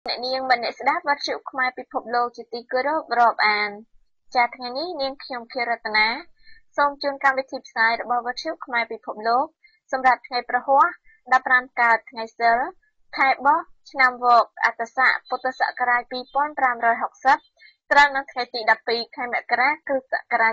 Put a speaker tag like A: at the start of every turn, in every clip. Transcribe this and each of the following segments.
A: អ្នកនាងមិនអ្នកស្ដាប់វត្តជុខ្មែរពិភពលោកជាទីគោរពរាប់អានចា៎ថ្ងៃនេះនាងខ្ញុំខៀវរតនាសូមជូនកម្មវិធីផ្សាយរបស់វត្តជុខ្មែរពិភពលោកសម្រាប់ថ្ងៃប្រហ័ស15កើតថ្ងៃសីលខែបោះឆ្នាំវកអត្តស័កពុទ្ធសករាជ2560ត្រូវនៅថ្ងៃទី12ខែមករាគ្រិស្តសករាជ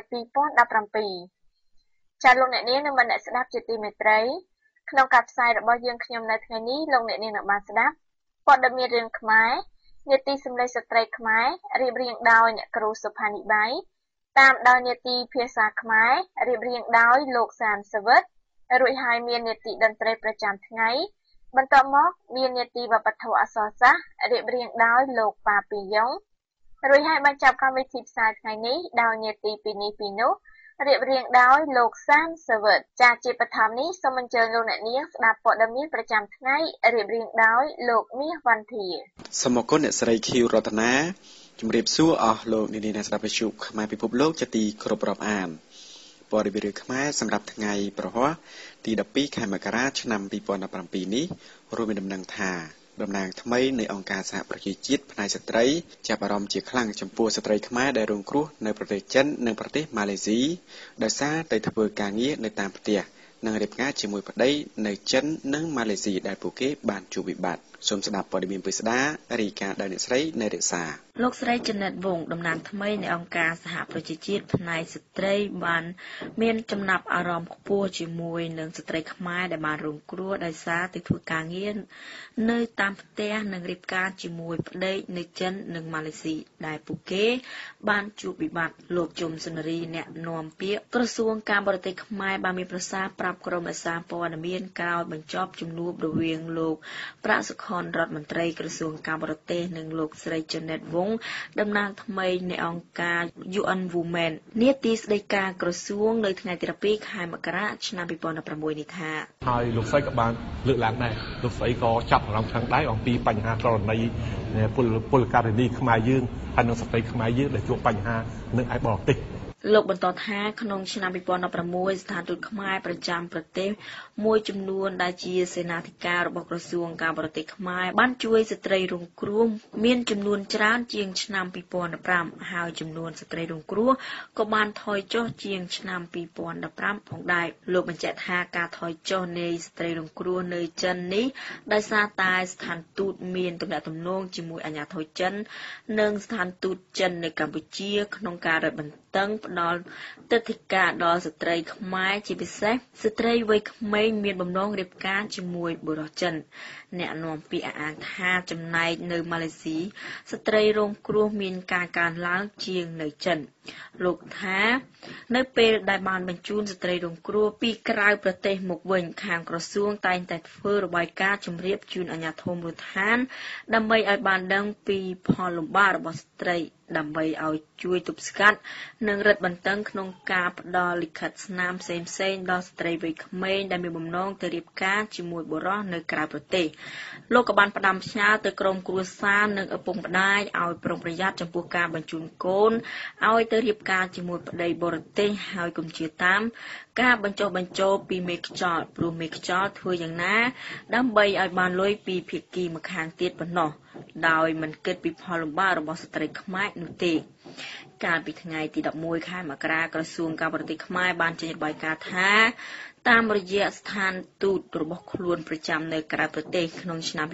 A: 2017ចា៎លោកអ្នកនាងនិងអ្នកស្ដាប់ជាទីមេត្រីក្នុងការផ្សាយរបស់យើងខ្ញុំនៅថ្ងៃនេះលោកអ្នកនាងនឹងបានស្ដាប់ព័ត៌មានរឿងខ្មែរនេតិសម្លេងស្ត្រីខ្មែររៀបរៀងដោយអ្នកគ្រូសុផានីបៃតាមដោយនេតិភាសាខ្មែររៀបរៀងដោយលោកសានសវិតរួចហើយមាននេតិតន្ត្រីប្រចាំថ្ងៃបន្ទាប់មកមាននេតិវប្បធម៌អក្សរសាស្ត្ររៀបរៀងដោយលោកប៉ាពីយ៉ុងរួចហើយបញ្ចប់កម្មវិធីផ្សាយថ្ងៃនេះដោយនេតិពីនេះពីនោះរៀបរៀងដោយលោកសានសវិតចាជាបឋមនេះសូមអញ្ជើញលោកអ្នកនាងស្ដាប់ព័ត៌មានប្រចាំថ្ងៃរៀបរៀងដោយលោកមាសវណ្ធា
B: សូមអរគុណអ្នកស្រីខៀវរតនាជំរាបសួរអស់លោកអ្នកនាងអ្នកស្ដាប់វិទ្យុខ្មែរពិភពលោកជាទីគោរពរាប់អានព័ត៌មានរឿងខ្មែរសម្រាប់ថ្ងៃប្រហ័សទី12ខែមករាឆ្នាំ2017នេះរួមមានដំណឹងថាតំណាងថ្មីនៃអង្គការសហប្រជាជាតិផ្នែកស្ត្រីចាប់អារម្មណ៍ជាខ្លាំងចំពោះស្ត្រីខ្មែរដែលរងគ្រោះនៅប្រទេសចិននិងប្រទេសម៉ាឡេស៊ីដោយសារតែធ្វើការងារនៅតាមផ្ទះនិងរៀបការជាមួយប្តីនៅចិននិងម៉ាឡេស៊ីដែលពួកគេបានជួបវិបត្តិសូមស្ដាប់ព័ត៌មានពិស្ដារាយការណ៍ដោយអ្នកស្រីនៅរិក្សា
C: លោកស្រីចនិតវងតំណាងថ្មីនៃអង្គការសហប្រជាជាតិផ្នែកស្ត្រីបានមានចំណាប់អារម្មណ៍ខ្ពស់ជាមួយនឹងស្ត្រីខ្មែរដែលបានរងគ្រោះដោយសារតែធ្វើការងារនៅតាមផ្ទះនិងរៀបការជាមួយប្តីនៅចិននិងម៉ាឡេស៊ីដែលពួកគេបានជួបវិបត្តិលោកជុំសុនារីអ្នកនាំពាក្យក្រសួងការបរទេសខ្មែរបានមានប្រសាសន៍ប្រាប់ក្រុមអាសាព័ត៌មានក្រោយបញ្ចប់ជំនួបរវាងលោកប្រាក់សុខុនរដ្ឋមន្ត្រីក្រសួងការបរទេសនិងលោកស្រីចនិតវងតំណាងថ្មីនៃអង្គការ UN Women នាទីស្តីការក្រសួងនៅថ្ងៃទី12ខែមករាឆ្នាំ2016នេះថា
D: ហើយលោកស្រីក៏បានលើកឡើងដែរលោកស្រីក៏ចាប់អារម្មណ៍ខាងដែរអំពីបញ្ហាករណីពលករនីខ្មែរយើងហើយនិងស្ត្រីខ្មែរយើងដែលជួបបញ្ហានៅឯបរទេស
C: លោកបន្តថាក្នុងឆ្នាំ2016ស្ថានទូតខ្មែរប្រចាំប្រទេសមួយចំនួនដែលជាសេនាធិការរបស់ក្រសួងការបរទេសខ្មែរបានជួយស្ត្រីរងគ្រោះមានចំនួនច្រើនជាងឆ្នាំ2015ហើយចំនួនស្ត្រីរងគ្រោះក៏បានថយចុះជាងឆ្នាំ2015ផងដែរលោកបញ្ជាក់ថាការថយចុះនៃស្ត្រីរងគ្រោះនៅចិននេះដោយសារតែស្ថានទូតមានទំនាក់ទំនងជាមួយអាជ្ញាធរចិននិងស្ថានទូតចិននៅកម្ពុជាក្នុងការរឹតបន្តឹងផ្ដល់ទិដ្ឋាការដល់ស្ត្រីខ្មែរជាពិសេសស្ត្រីវ័យក្មេងមានបំណងរៀបការជាមួយបុរសចិនអ្នកនាំពាក្យអះអាងថាចំណែកនៅម៉ាឡេស៊ីស្ត្រីរងគ្រោះមានការកើនឡើងជាងនៅចិនលោកថានៅពេលដែលបានបញ្ជូនស្ត្រីរងគ្រោះពីក្រៅប្រទេសមកវិញខាងក្រសួងតែងតែធ្វើរបាយការណ៍ជម្រាបជូនអាជ្ញាធរមូលដ្ឋានដើម្បីឲ្យបានដឹងពីផលលំបាករបស់ស្ត្រីដើម្បីឲ្យជួយទប់ស្កាត់និងរឹតបន្តឹងក្នុងការផ្ដល់លិខិតស្នាមផ្សេងៗដល់ស្ត្រីវ័យក្មេងដែលមានបំណងទៅរៀបការជាមួយបុរសនៅក្រៅប្រទេសលោកក៏បានផ្ដាំផ្ញើទៅក្រុមគ្រួសារនិងឪពុកម្ដាយឲ្យប្រុងប្រយ័ត្នចំពោះការបញ្ជូនកូនឲ្យទៅរៀបការជាមួយប្តីបរទេសហើយកុំជឿតាមការបញ្ចុះបញ្ចូលពីមេខ្យល់ព្រោះមេខ្យល់ធ្វើយ៉ាងណាដើម្បីឲ្យបានលុយពីភាគីម្ខាងទៀតប៉ុណ្ណោះដោយមិនគិតពីផលលំបាករបស់ស្ត្រីខ្មែរនោះទេកាលពីថ្ងៃទី11ខែមករាក្រសួងការបរទេសខ្មែរបានចេញរបាយការណ៍ថាតាមរយៈស្ថានទូតរបស់ខ្លួនប្រចាំនៅក្រៅប្រទេសក្នុងឆ្នាំ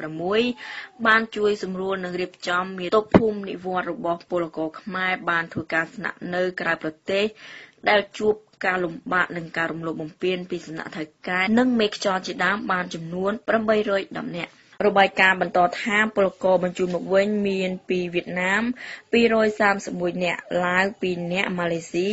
C: 2016បានជួយសម្រួលនិងរៀបចំមាតុភូមិនិវត្តន៍របស់ពលករខ្មែរបានធ្វើការស្នាក់នៅក្រៅប្រទេសដែលជួបការលំបាកនិងការរំលោភបំពានពីសំណាក់ថៅកែនិងមេខ្យល់ជាដើមបានចំនួន810នាក់របាយការណ៍បន្តថាពលករបញ្ជូនមកវិញមានពីវៀតណាម231នាក់ឡាវ2នាក់ម៉ាឡេស៊ី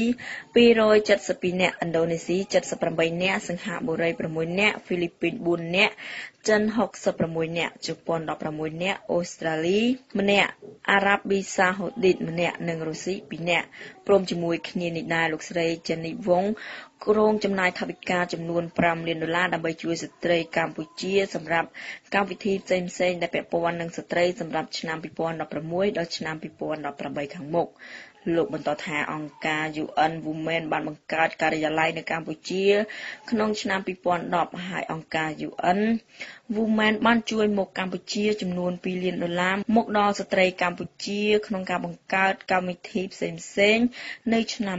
C: 272នាក់ឥណ្ឌូនេស៊ី78នាក់សិង្ហបុរី6នាក់ហ្វីលីពីន4នាក់ចិន66នាក់ជប៉ុន16នាក់អូស្ត្រាលី1នាក់អារ៉ាប៊ីសាអូឌីត1នាក់និងរុស្ស៊ី2នាក់ព្រមជាមួយគ្នានេះដែរលោកស្រីចេននីវងគ្រោងចំណាយថវិកាចំនួន$5 លានដើម្បីជួយស្ត្រីកម្ពុជាសម្រាប់កម្មវិធីផ្សេងៗដែលពាក់ព័ន្ធនឹងស្ត្រីសម្រាប់ឆ្នាំ2016ដល់ឆ្នាំ2018ខាងមុខលោកបន្តថាអង្គការ UN Women បានបង្កើតការិយាល័យនៅកម្ពុជាក្នុងឆ្នាំ2010ហើយអង្គការ UN Women បានជួយមកកម្ពុជាចំនួន$2 លានមកដល់ស្ត្រីកម្ពុជាក្នុងការបង្កើតកម្មវិធីផ្សេងៗនៅឆ្នាំ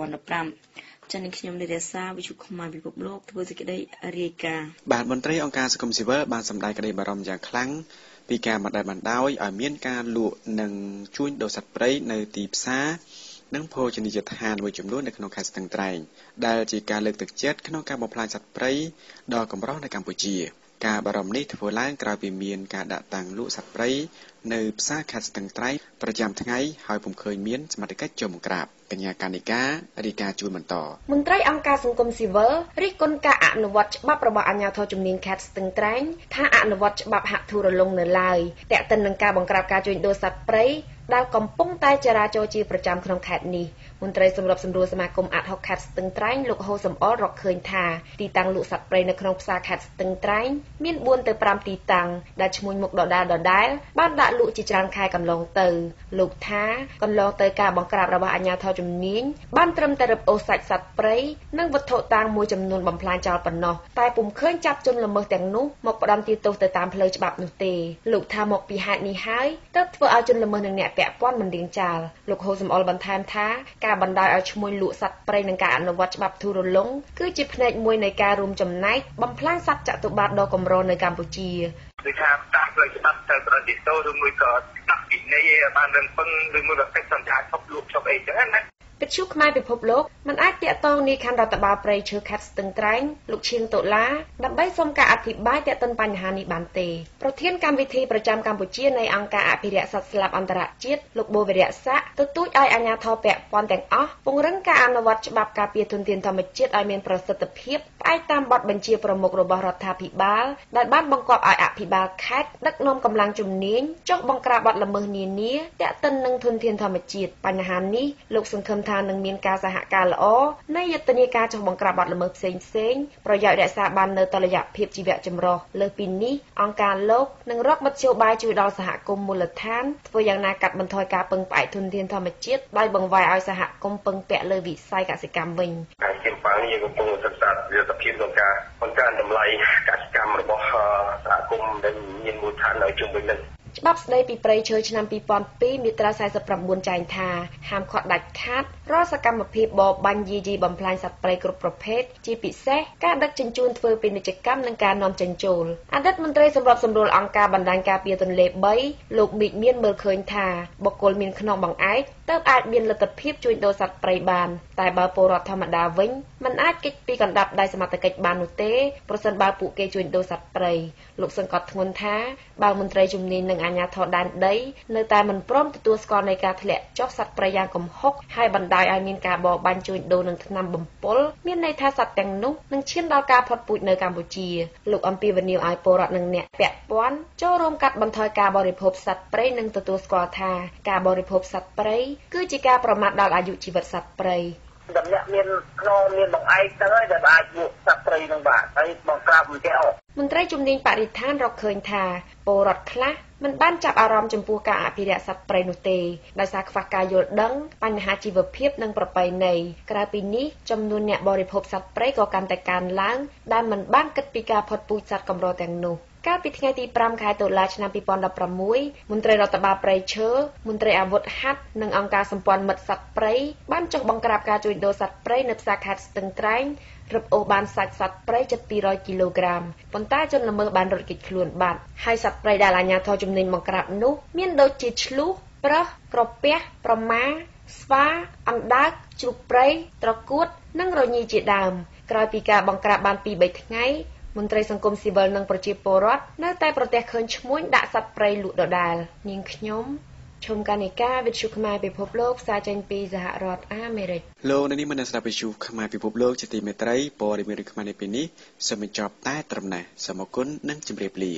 C: 2015ចា៎នេះខ្ញុំនិរសាវិទ្យុខ្មែរពិភពលោកធ្វើសេចក្តីរាយការណ៍
B: បាទមន្ត្រីអង្គការសង្គមស៊ីវិលបានសម្ដែងក្តីបារម្ភយ៉ាងខ្លាំងពីការបណ្តែតបណ្តោយឲ្យមានការលក់និងជួញដូរសត្វព្រៃនៅទីផ្សារនិងភោជនីយដ្ឋានមួយចំនួននៅក្នុងខេត្តស្ទឹងត្រែងដែលជាការលើកទឹកចិត្តក្នុងការបំផ្លាញសត្វព្រៃដ៏កម្រនៅកម្ពុជាការបារម្ភនេះធ្វើឡើងក្រោយពីមានការដាក់តាំងលក់សត្វព្រៃនៅផ្សារខេត្តស្ទឹងត្រែងប្រចាំថ្ងៃហើយពុំឃើញមានសមត្ថកិច្ចចូលមកក្រាបកញ្ញាកានិការាយការណ៍ជូនបន្ត
E: មន្ត្រីអង្គការសង្គមស៊ីវិលរិះគន់ការអនុវត្តច្បាប់របស់អាជ្ញាធរជំនាញខេត្តស្ទឹងត្រែងថាអនុវត្តច្បាប់ហាក់ធូររលុងនៅឡើយទាក់ទិននឹងការបង្ក្រាបការជួញដូរសត្វព្រៃដែលកំពុងតែចរាចរជាប្រចាំក្នុងខេត្តនេះមន្ត្រីសម្របសម្រួលសមាគមអាត60ខេត្តស្ទឹងត្រែងលោកហូសំអល់រកឃើញថាទីតាំងលក់សត្វព្រៃនៅក្នុងផ្សារខេត្តស្ទឹងត្រែងមាន4ទៅ5ទីតាំងដែលឈ្មោះមុខដដែលបានដាក់លក់ជាច្រើនខែកន្លងទៅលោកថាកន្លងទៅការបង្ក្រាបរបស់អាជ្ញាធរជំនាញបានត្រឹមតែរឹបអូសសាច់សត្វព្រៃនិងវត្ថុតាងមួយចំនួនបំផ្លាញចោលប៉ុណ្ណោះតែពុំឃើញចាប់ជនល្មើសទាំងនោះមកផ្ដន្ទាទោសទៅតាមផ្លូវច្បាប់នោះទេលោកថាមកពីហេតុនេះហើយទើបធ្វើឲ្យជនល្មើសនិងអ្នកពាក់ព័ន្ធមិនរៀងចាលលោកហូសំអល់បន្ថែមថាការបណ្ដោយឲ្យឈ្មួញលក់សត្វព្រៃនិងការអនុវត្តច្បាប់ធូររលុងគឺជាផ្នែកមួយនៃការរួមចំណែកបំផ្លាញសត្វចតុប្បត្តិដ៏កម្រនៅកម្ពុជា
F: ដូចថាតាមផ្លូវច្បាប់ទៅប្រតិទោសឬមួយក៏ដាក់ពិន័យបានរឹងពឹងឬមួយក៏កិច្ចសន្យាឈប់លក់ឈប់អីចឹងណា
E: វិទ្យុខ្មែរពិភពលោកមិនអាចតាក់ទងនាយខណ្ឌរដ្ឋបាលព្រៃឈើខេត្តស្ទឹងត្រែងលោកឈៀងតុលាដើម្បីសុំការអធិប្បាយទាក់ទិនបញ្ហានេះបានទេប្រធានកម្មវិធីប្រចាំកម្ពុជានៃអង្គការអភិរក្សសត្វស្លាបអន្តរជាតិលោកបូវិរៈស័កទទូចឲ្យអាជ្ញាធរពាក់ព័ន្ធទាំងអស់ពង្រឹងការអនុវត្តច្បាប់ការពារធនធានធម្មជាតិឲ្យមានប្រសិទ្ធភាពផ្អែកតាមបទបញ្ជាប្រមុខរបស់រដ្ឋាភិបាលដែលបានបង្គាប់ឲ្យអភិបាលខេត្តដឹកនាំកម្លាំងជំនាញចុះបង្ក្រាបបទល្មើសនានាទាក់ទិននឹងធនធានធម្មជាតិបញ្ហានេះលោកសង្ឃឹមថានឹងមានការសហការល្អនៃយុទ្ធនាការចុះបង្ក្រាបបទល្មើសផ្សេងៗប្រយោជន៍រក្សាបាននូវតុល្យភាពជីវៈចម្រុះលើសពីនេះអង្គការលោកនឹងរកមធ្យោបាយជួយដល់សហគមន៍មូលដ្ឋានធ្វើយ៉ាងណាកាត់បន្ថយការពឹងផ្អែកធនធានធម្មជាតិដោយបង្វែរឲ្យសហគមន៍ពឹងពាក់លើវិស័យកសិកម្មវិញ
F: ការជាបាំងយើងកំពុងសិក្សាវិទ្យាភាពក្នុងការបង្កើនតម្លៃកសិកម្មរបស់សហគមន៍ដែលមានមូលដ្ឋាននៅជុំវិញនេះ
E: ច្បាប់ស្តីពីព្រៃឈើឆ្នាំ2002មាត្រា49ចែងថាហាមឃាត់ដាច់ខាតរាល់សកម្មភាពបរបាញ់យាយីបំផ្លាញសត្វព្រៃគ្រប់ប្រភេទជាពិសេសការដឹកជញ្ជូនធ្វើពាណិជ្ជកម្មនិងការនាំចេញចូលអតីតមន្ត្រីសម្របសម្រួលអង្គការបណ្ដាញការពារទន្លេ3លោកមីកមានមើលឃើញថាបុគ្គលមានខ្នងបង្អែកទើបអាចមានលទ្ធភាពជួញដូរសត្វព្រៃបានតែបើពលរដ្ឋធម្មតាវិញមិនអាចគេចពីកណ្ដាប់ដៃសមត្ថកិច្ចបាននោះទេប្រសិនបើពួកគេជួញដូរសត្វព្រៃលោកសង្កត់ធ្ងន់ថាបើមន្ត្រីជំនាញនិងអាជ្ញាធរដែនដីនៅតែមិនព្រមទទួលស្គាល់នៃការធ្លាក់ចុះសត្វព្រៃយ៉ាងគំហុកហើយបណ្ដាលឲ្យមានការបរបាញ់ជួញដូរនឹងថ្នាំបំពុលមានន័យថាសត្វទាំងនោះនឹងឈានដល់ការផុតពូជនៅកម្ពុជាលោកអំពីវនីវឲ្យពលរដ្ឋនិងអ្នកពាក់ព័ន្ធចូលរួមកាត់បន្ថយការបរិភោគសត្វព្រៃនិងទទួលស្គាល់ថាការបរិភោគសត្វព្រៃគឺជាការប្រមាថដល់អាយុជីវិតសត្វព្រៃ
F: តំណាក់មានខ្នងមានបង្អែកទៅហើយដែលអាចលក់សត្វព្រៃនឹងបាទហើយបង្ក្រាបមិនចេះអស់
E: មន្ត្រីជំនាញបរិស្ថានរកឃើញថាពលរដ្ឋខ្លះមិនបានចាប់អារម្មណ៍ចំពោះការអភិរក្សសត្វព្រៃនោះទេដោយសារខ្វះការយល់ដឹងបញ្ហាជីវភាពនិងប្រពៃណីក្រៅពីនេះចំនួនអ្នកបរិភោគសត្វព្រៃក៏កាន់តែកើនឡើងដែលមិនបានគិតពីការផុតពូជសត្វកម្រទាំងនោះកាលពីថ្ងៃទី5ខែតុលាឆ្នាំ2016មន្ត្រីរដ្ឋបាលព្រៃឈើមន្ត្រីអាវុធហត្ថនិងអង្គការសម្ព័ន្ធមិត្តសត្វព្រៃបានចុះបង្ក្រាបការជួញដូរសត្វព្រៃនៅផ្សារខេត្តស្ទឹងត្រែងរឹបអូសបានសាច់សត្វព្រៃជិត200គីឡូក្រាមប៉ុន្តែជនល្មើសបានរត់គេចខ្លួនបាត់ហើយសត្វព្រៃដែលអាជ្ញាធរជំនាញបង្ក្រាបនោះមានដូចជាឆ្លូសប្រើសក្រពះប្រមាស្វាអណ្ដើកជ្រូកព្រៃត្រកួតនិងរញីជាដើមក្រោយពីការបង្ក្រាបបាន 2-3 ថ្ងៃមន្ត្រីសង្គមស៊ីវិលនិងប្រជាពលរដ្ឋនៅតែប្រទះឃើញឈ្មួញដាក់សត្វព្រៃលក់ដដែលនាងខ្ញុំឈុំកានិកាវិទ្យុខ្មែរពិភពលោកផ្សាយចេញពីសហរដ្ឋអាមេរិក
B: លោកនាងមនស្ដាប់វិទ្យុខ្មែរពិភពលោកជាទីមេត្រីព័ត៌មានខ្មែរនៅពេលនេះសូមបញ្ចប់តែត្រឹមនេះសូមអរគុណនិងជម្រាបលា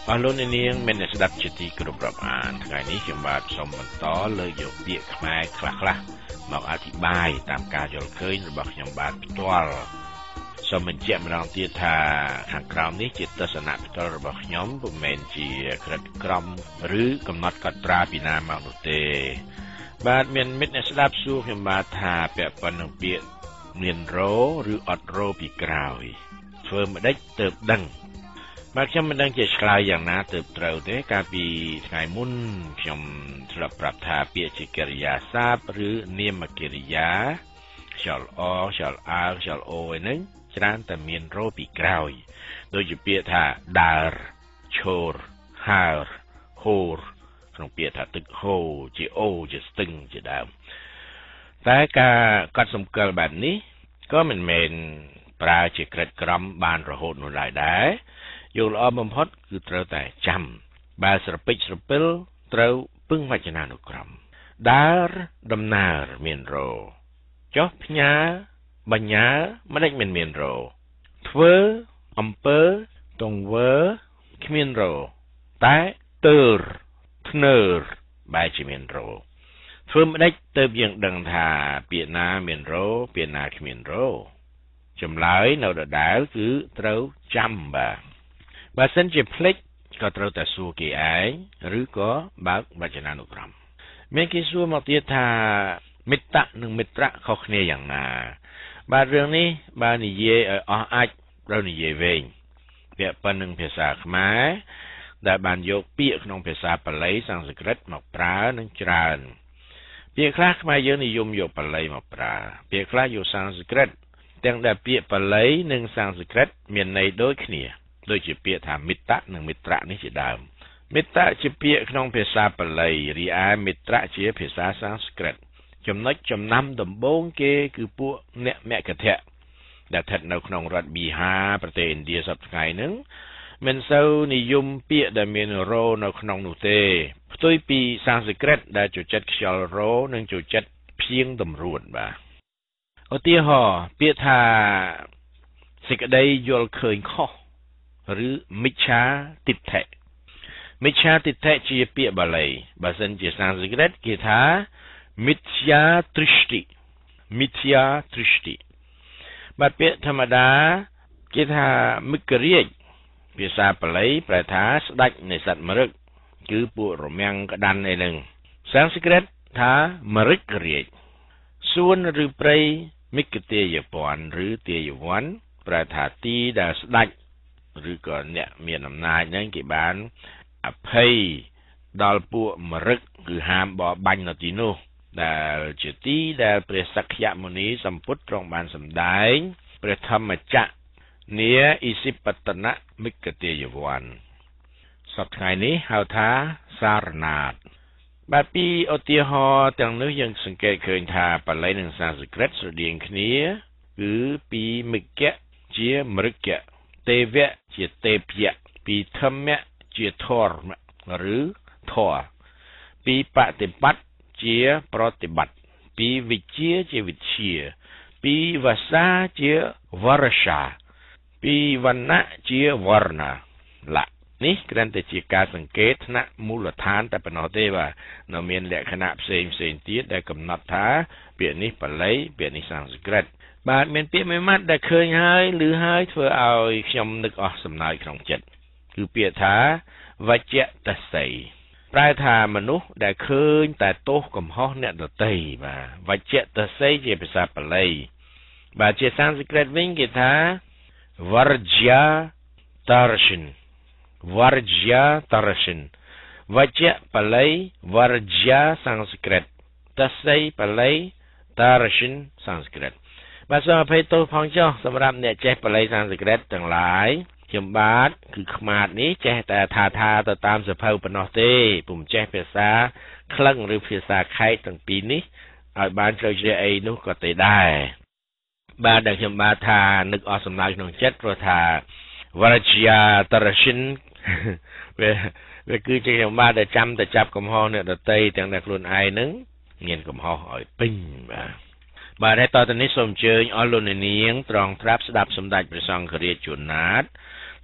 G: អស់លោកអ្នកនាងមានអ្នកស្ដាប់ជាទីគោរពរាប់អានថ្ងៃនេះខ្ញុំបាទសូមបន្តលើកយកពាក្យខ្មែរខ្លះៗមកអធិប្បាយតាមការយល់ឃើញរបស់ខ្ញុំបាទផ្ទាល់សូមបញ្ជាក់ម្ដងទៀតថាខាងក្រោមនេះជាទស្សនៈផ្ទាល់របស់ខ្ញុំពុំមែនជាក្រិតក្រមឬកំណត់កត់ត្រាពីណាមកនោះទេបាទមានមិត្តអ្នកស្ដាប់សួរខ្ញុំបាទថាពាក់ព័ន្ធនឹងពាក្យមានរោឬអត់រោពីក្រោយធ្វើម្ដេចទើបដឹងបាទខ្ញុំមិនដឹងជាឆ្លើយយ៉ាងណាទើបត្រូវទេកាលពីថ្ងៃមុនខ្ញុំធ្លាប់ប្រាប់ថាពាក្យជាកិរិយាសព្ទឬនាមកិរិយាខ្យល់អខ្យល់អើខ្យល់អូឯហ្នឹងច្រើនតែមានរោពីក្រោយដូចជាពាក្យថាដើរឈរហើរហូរក្នុងពាក្យថាទឹកហូរជាអូជាស្ទឹងជាដើមតែការកត់សម្គាល់បែបនេះក៏មិនមែនប្រើជាក្រិតក្រមបានរហូតនោះដែរយកល្អបំផុតគឺត្រូវតែចាំបើស្រពេចស្រពិលត្រូវពឹងវចនានុក្រមដើរដំណើរមានរោចុះផ្ញើបញ្ញើមិនដេចមិនមានរោធ្វើអំពើទង្វើគ្មានរោតែទើរធ្នើរបែរជាមានរោធ្វើមិនដេចទើបយើងដឹងថាពាក្យណាមានរោពាក្យណាគ្មានរោចម្លើយនៅដដែលគឺត្រូវចាំបើសិនជាភ្លេចក៏ត្រូវតែសួរគេឯងឬក៏បើកវចនានុក្រមមានគេសួរមកទៀតថាមិត្តនិងមិត្តខុសគ្នាយ៉ាងណាបាទរឿងនេះបើនិយាយឲ្យអស់អាចត្រូវនិយាយវែងពាក់ព័ន្ធនឹងភាសាខ្មែរដែលបានយកពាក្យក្នុងភាសាបាលីសំស្ក្រឹតមកប្រើនឹងច្រើនពាក្យខ្លះខ្មែរយើងនិយមយកបាលីមកប្រើពាក្យខ្លះយកសំស្ក្រឹតទាំងដែលពាក្យបាលីនិងសំស្ក្រឹតមានន័យដូចគ្នាដូចជាពាក្យថាមិត្តនិងមិត្តនេះជាដើមមិត្តជាពាក្យក្នុងភាសាបាលីរីឯមិត្តជាភាសាសំស្ក្រឹតចំណុចចំណាំដំបូងគេគឺពួកអ្នកមគ្គធៈដែលស្ថិតនៅក្នុងរដ្ឋប៊ីហាប្រទេសឥណ្ឌាសប្តាហ៍ថ្ងៃហ្នឹងមិនសូវនិយមពាក្យដែលមានរោនៅក្នុងនោះទេផ្ទុយពីសំស្ក្រឹតដែលចូលចិត្តខ្យល់រោនិងចូលចិត្តព្យាង្គតម្រួតបាទឧទាហរណ៍ពាក្យថាសេចក្តីយល់ឃើញខុសឬមិច្ឆាទិដ្ឋិមិច្ឆាទិដ្ឋិជាពាក្យបាលីបើសិនជាសំស្ក្រឹតគេថាមិథ្យាទ្រឹស្តិមិథ្យាទ្រឹស្តិបើពាក្យធម្មតាគេថាមិគរាជភាសាបាលីប្រែថាស្ដេចនៃសត្វមរឹកគឺពួករមាំងក្តាន់ឯហ្នឹងសំស្ក្រឹតថាមរិករាជសួនឬព្រៃមិគទាយពន្ធឬទាយវ័នប្រែថាទីដែលស្ដេចឬក៏អ្នកមានអំណាចហ្នឹងគេបានអភ័យដល់ពួកមរឹកគឺហាមបរបាញ់នៅទីនោះដែលជាទីដែលព្រះសក្យមុនីសម្ពុទ្ធទ្រង់បានសម្ដែងព្រះធម្មចក្រនាអិសិបតនៈមិគទាយវ័នសប្តាហ៍ថ្ងៃនេះហៅថាសារណាតបាទពីឧទាហរណ៍ទាំងនោះយើងសង្កេតឃើញថាបាលីនិងសំស្ក្រឹតស្រដៀងគ្នាគឺពីមិគៈជាមរិគៈទេវៈជាទេពយៈពីធម្មៈជាធរមឬធរពីបតិបត្តិជាប្រតិបត្តិពីវិជ្ជាជាវិជ្ជាពីវាសាជាវរសាពីវណ្ណៈជាវរណាលៈនេះគ្រាន់តែជាការសង្កេតថ្នាក់មូលដ្ឋានតែប៉ុណ្ណោះទេបាទនៅមានលក្ខណៈផ្សេងទៀតដែលកំណត់ថាពាក្យនេះបាលីពាក្យនេះសំស្ក្រឹតបាទមានពាក្យមួយម៉ាត់ដែលឃើញហើយឬហើយធ្វើឲ្យខ្ញុំនឹកអស់សំណើចក្នុងចិត្តគឺពាក្យថាវជ្ជតស័យប្រែថាមនុស្សដែលឃើញតែទោសកំហុសអ្នកដទៃបាទវជ្ជតស័យជាភាសាបាលីបាទជាសំស្ក្រឹតវិញគេថាវរជ្យាតរសិនវរជ្យាតរសិនវជ្ជបាលីវរជ្យាសំស្ក្រឹតតស័យបាលីតរសិនសំស្ក្រឹតបាទសូមអភ័យទោសផងចុះសម្រាប់អ្នកចេះបាលីសំស្ក្រឹតទាំងឡាយខ្ញុំបាទគឺខ្មាតនេះចេះតែថាទៅតាមសភៅប៉ុណ្ណោះទេពុំចេះភាសាក្លឹងឬភាសាខេត្តទាំងពីរនេះឲ្យបានជ្រៅជ្រះអីនោះក៏ទេដែរបាទដែលខ្ញុំបាទថានឹកអស់សំណើចក្នុងចិត្តព្រោះថាវរជ្យាតរសិនវាគឺជាខ្ញុំបាទដែលចាំតែចាប់កំហុសអ្នកដទៃទាំងអ្នកខ្លួនឯងហ្នឹងមានកំហុសឲ្យពេញបាទហើយតទៅនេះសូមអញ្ជើញអស់លោកអ្នកនាងត្រង់ត្រាប់ស្ដាប់សម្ដេចព្រះសង្ឃរាជជួនណាត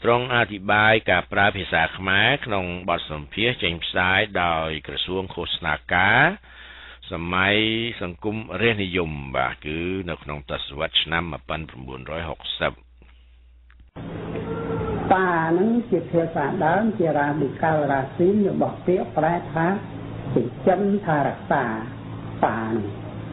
G: ទ្រង់អធិប្បាយការប្រើភាសាខ្មែរក្នុងបទសម្ភាសន៍ចេញផ្សាយដោយក្រសួងឃោសនាការសម័យសង្គមរាស្ត្រនិយមបាទគឺនៅក្នុងទសវត្សរ៍ឆ្នាំ1960
H: ប៉ានឹងជាភាសាដើមជារាឌីកាល់រាស៊ីនរបស់ពាក្យប្រែថាចិញ្ចឹមថារក្សាប៉ានឹង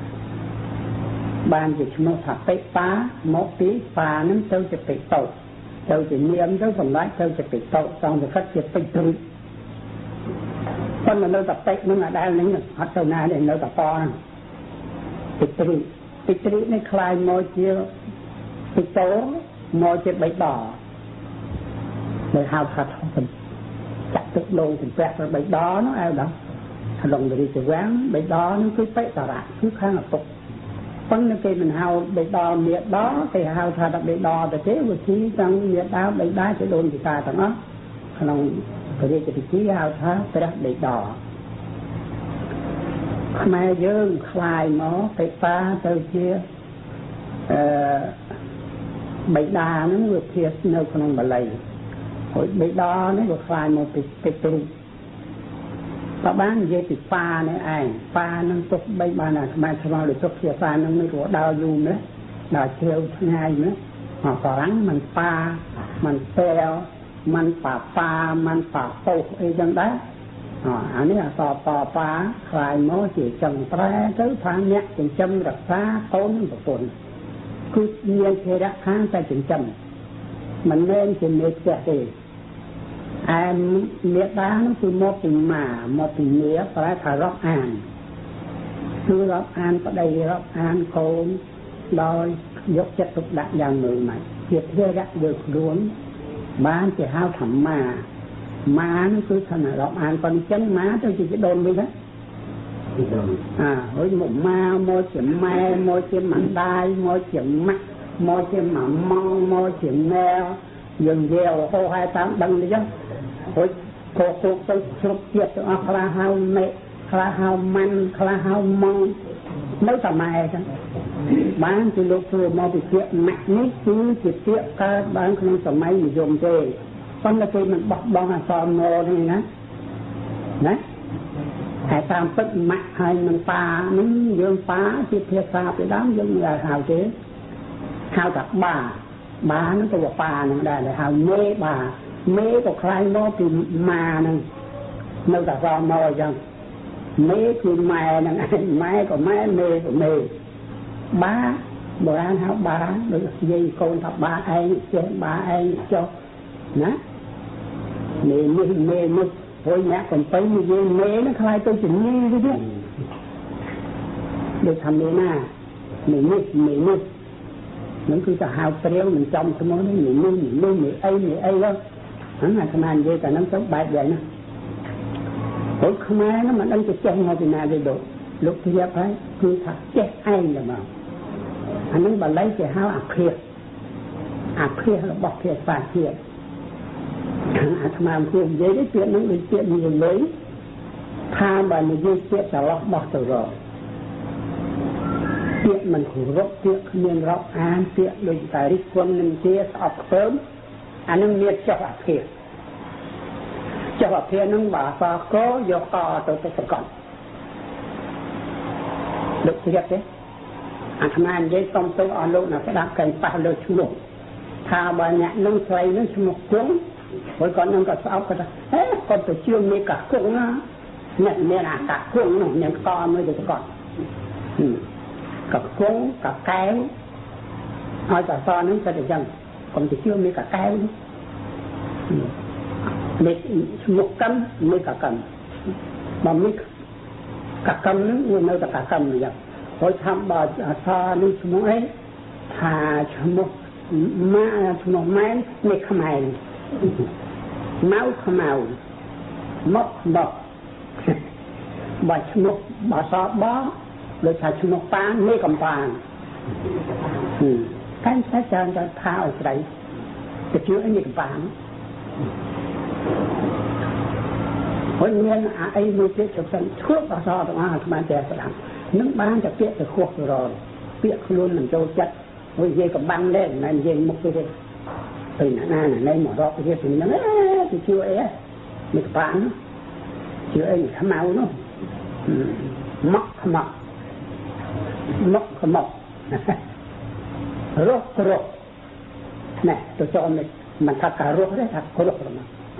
H: បានជាឈ្មោះថាពេប៉ាមកពីប៉ានឹងទៅជាពេតោទៅជានាមទៅសម្រាប់ទៅជាពេតោសង្កត់ជាពេទ្រីប៉ុន្តែនៅតែពេនឹងអាដែលនឹងអត់ទៅណាទេនៅតែប៉ហ្នឹងពេទ្រីនេះคล้ายមកជាពេតោមកជាបៃដនៅហៅថាចាក់ទឹកដូងចម្ពាក់ទៅបៃដនោះអើដល់ក្នុងរាជវាំងបៃដនោះគឺបេតារៈគឺខាងឪពុកប៉ុន្តែគេមិនហៅបៃដមេដគេហៅថាបៃដទៅទេវិធីទាំងមេដបៃដាជាដូនជាតាទាំងអស់ក្នុងរាជពិធីហៅថាព្រះបៃដខ្មែរយើងคลายមកបេតាទៅជាបៃដានឹងវាភាសនៅក្នុងបាលីហើយបៃដនេះវាคลายមកពីពេទ្រីតើបាននិយាយពីប៉ានេះឯងប៉ានឹងទុកបីបានអាខ្មែរឆ្លងដោយទុកភាសានឹងមិនរត់ដល់យូរណាស់ដល់ជ្រៅឆ្ងាយណាមកបារាំងมันប៉ាมันតែវมันប៉ាมันប៉ោអីចឹងដែរអានេះអសប៉ាคลายមកជាចឹងប្រែទៅថាអ្នកចិញ្ចឹមរក្សាកូនប្រពន្ធគឺមានភារៈខាងតែចិញ្ចឹមមិនមែនជាមេផ្ទះទេមេដានោះគឺមកពីម៉ាមកពីមាប្រែថារាប់អានគឺរាប់អានប្តីរាប់អានកូនដោយយកចិត្តទុកដាក់យ៉ាងមើលមកជាភារៈលើខ្លួនបានជាហៅថាម៉ានោះគឺថារាប់អានប៉ុណ្ណឹងម៉ាទៅជាដូនវិញណាហើយមកម៉ាមកជាម៉ែមកជាម្ដាយមកជាម៉ាក់មកជាម៉ាម៉ងមកជាម៉ែយើងនិយាយហោហើយតាមដឹងនេះចឹងហើយក៏ទៅស្រុកជាតិទាំងអស់ខ្លះហៅមេខ្លះហៅម៉ាន់ខ្លះហៅម៉ងនៅតែម៉ែចឹងបានជាលោកធ្វើមកពីពាក្យម៉ាក់នេះគឺជាពាក្យកើតបានក្នុងសម័យនិយមទេប៉ុន្តែគេមិនបោះបង់អក្សរណនេះណាតែតាមពិតម៉ាក់ហើយនឹងប៉ានឹងយើងប៉ាជាភាសាពីដើមយើងមិនហៅទេហៅថាបានឹងទៅប៉ានឹងដែរហៅមេក៏คล้ายមកពីម៉ានឹងនៅតែរមមកអញ្ចឹងមេគឺម៉ែនឹងម៉ែក៏ម៉ែមេក៏មេបាបុរាណហៅបាដូចនិយាយកូនថាបាឯងចេះបាឯងចុះណាមេនេះហើយអ្នកកំពៃនិយាយមេនឹងคล้ายទៅជំនាញទៅទៀតដូចថាមេណាមេនេះនឹងគឺទៅហៅព្រាវមិនចំស្មោះនេះមេអីហ្នឹងអាត្មានិយាយតែហ្នឹងទៅបែបយ៉ាងណាហើយខ្មែរហ្នឹងមិនដឹងទៅចេះមកពីណាទេលោកជ្រាបហើយគឺថាចេះឯងតែមកអានេះបាលីគេហៅអាភាសរបស់ភាសាជាតិអាត្មាគួរនិយាយនេះពាក្យហ្នឹងដូចពាក្យនិយាយលេងថាបើនិយាយពាក្យចន្លោះបោះទៅរកពាក្យមិនគោរពពាក្យគ្មានរាប់អានពាក្យដូចតែរិះគន់នឹងជាស្អប់ខ្ពើមអានឹងមានចុះអភិនឹងបើសកយកកទៅសកលលោកជ្រាបទេអាត្មានិយាយសុំទៅអស់លោកណាស្ដាប់កែប៉ះលើឈ្មោះថាបើអ្នកនឹងស្រីនឹងឈ្មោះគង់ហើយគាត់នឹងក៏ស្អប់គាត់ថាហេគាត់ទៅជឿមេកាគង់ណាអ្នកមានអាកាគង់នោះញ៉ាំកមើលទៅសកលកាគង់កាកែវឲ្យតែសនឹងទៅចឹងកុំទៅជឿមេកាកែវមេឈ្មោះកម្មមេកាកម្មបើមេកាកម្មនឹងនៅតែកាកម្មយ៉ាងហើយថាបើអសនេះឈ្មោះអីថាឈ្មោះម៉ាឈ្មោះម៉ែនមេខ្មែរម៉ៅខ្មៅមកបើឈ្មោះបើសបដូចថាឈ្មោះប៉ាមេកំប៉ាងតែច្រើនតែថាឲ្យស្រីទៅជឿអីមេកំប៉ាងហើយមានអីមួយទៀតទៅឈួបអសទាំងអស់អាត្មាតែស្ដាប់នឹងបានតែពាក្យទៅខុសទៅរយពាក្យខ្លួនមិនចូលចិត្តហើយនិយាយកំបាំងដែរមិននិយាយមុខទេ từ nãy này mở rộng cái gì nó thì chưa ấy mình bán chưa ấy khám máu nó móc rốt này tôi cho mình thật cả rốt đấy thật có rốt rồi mà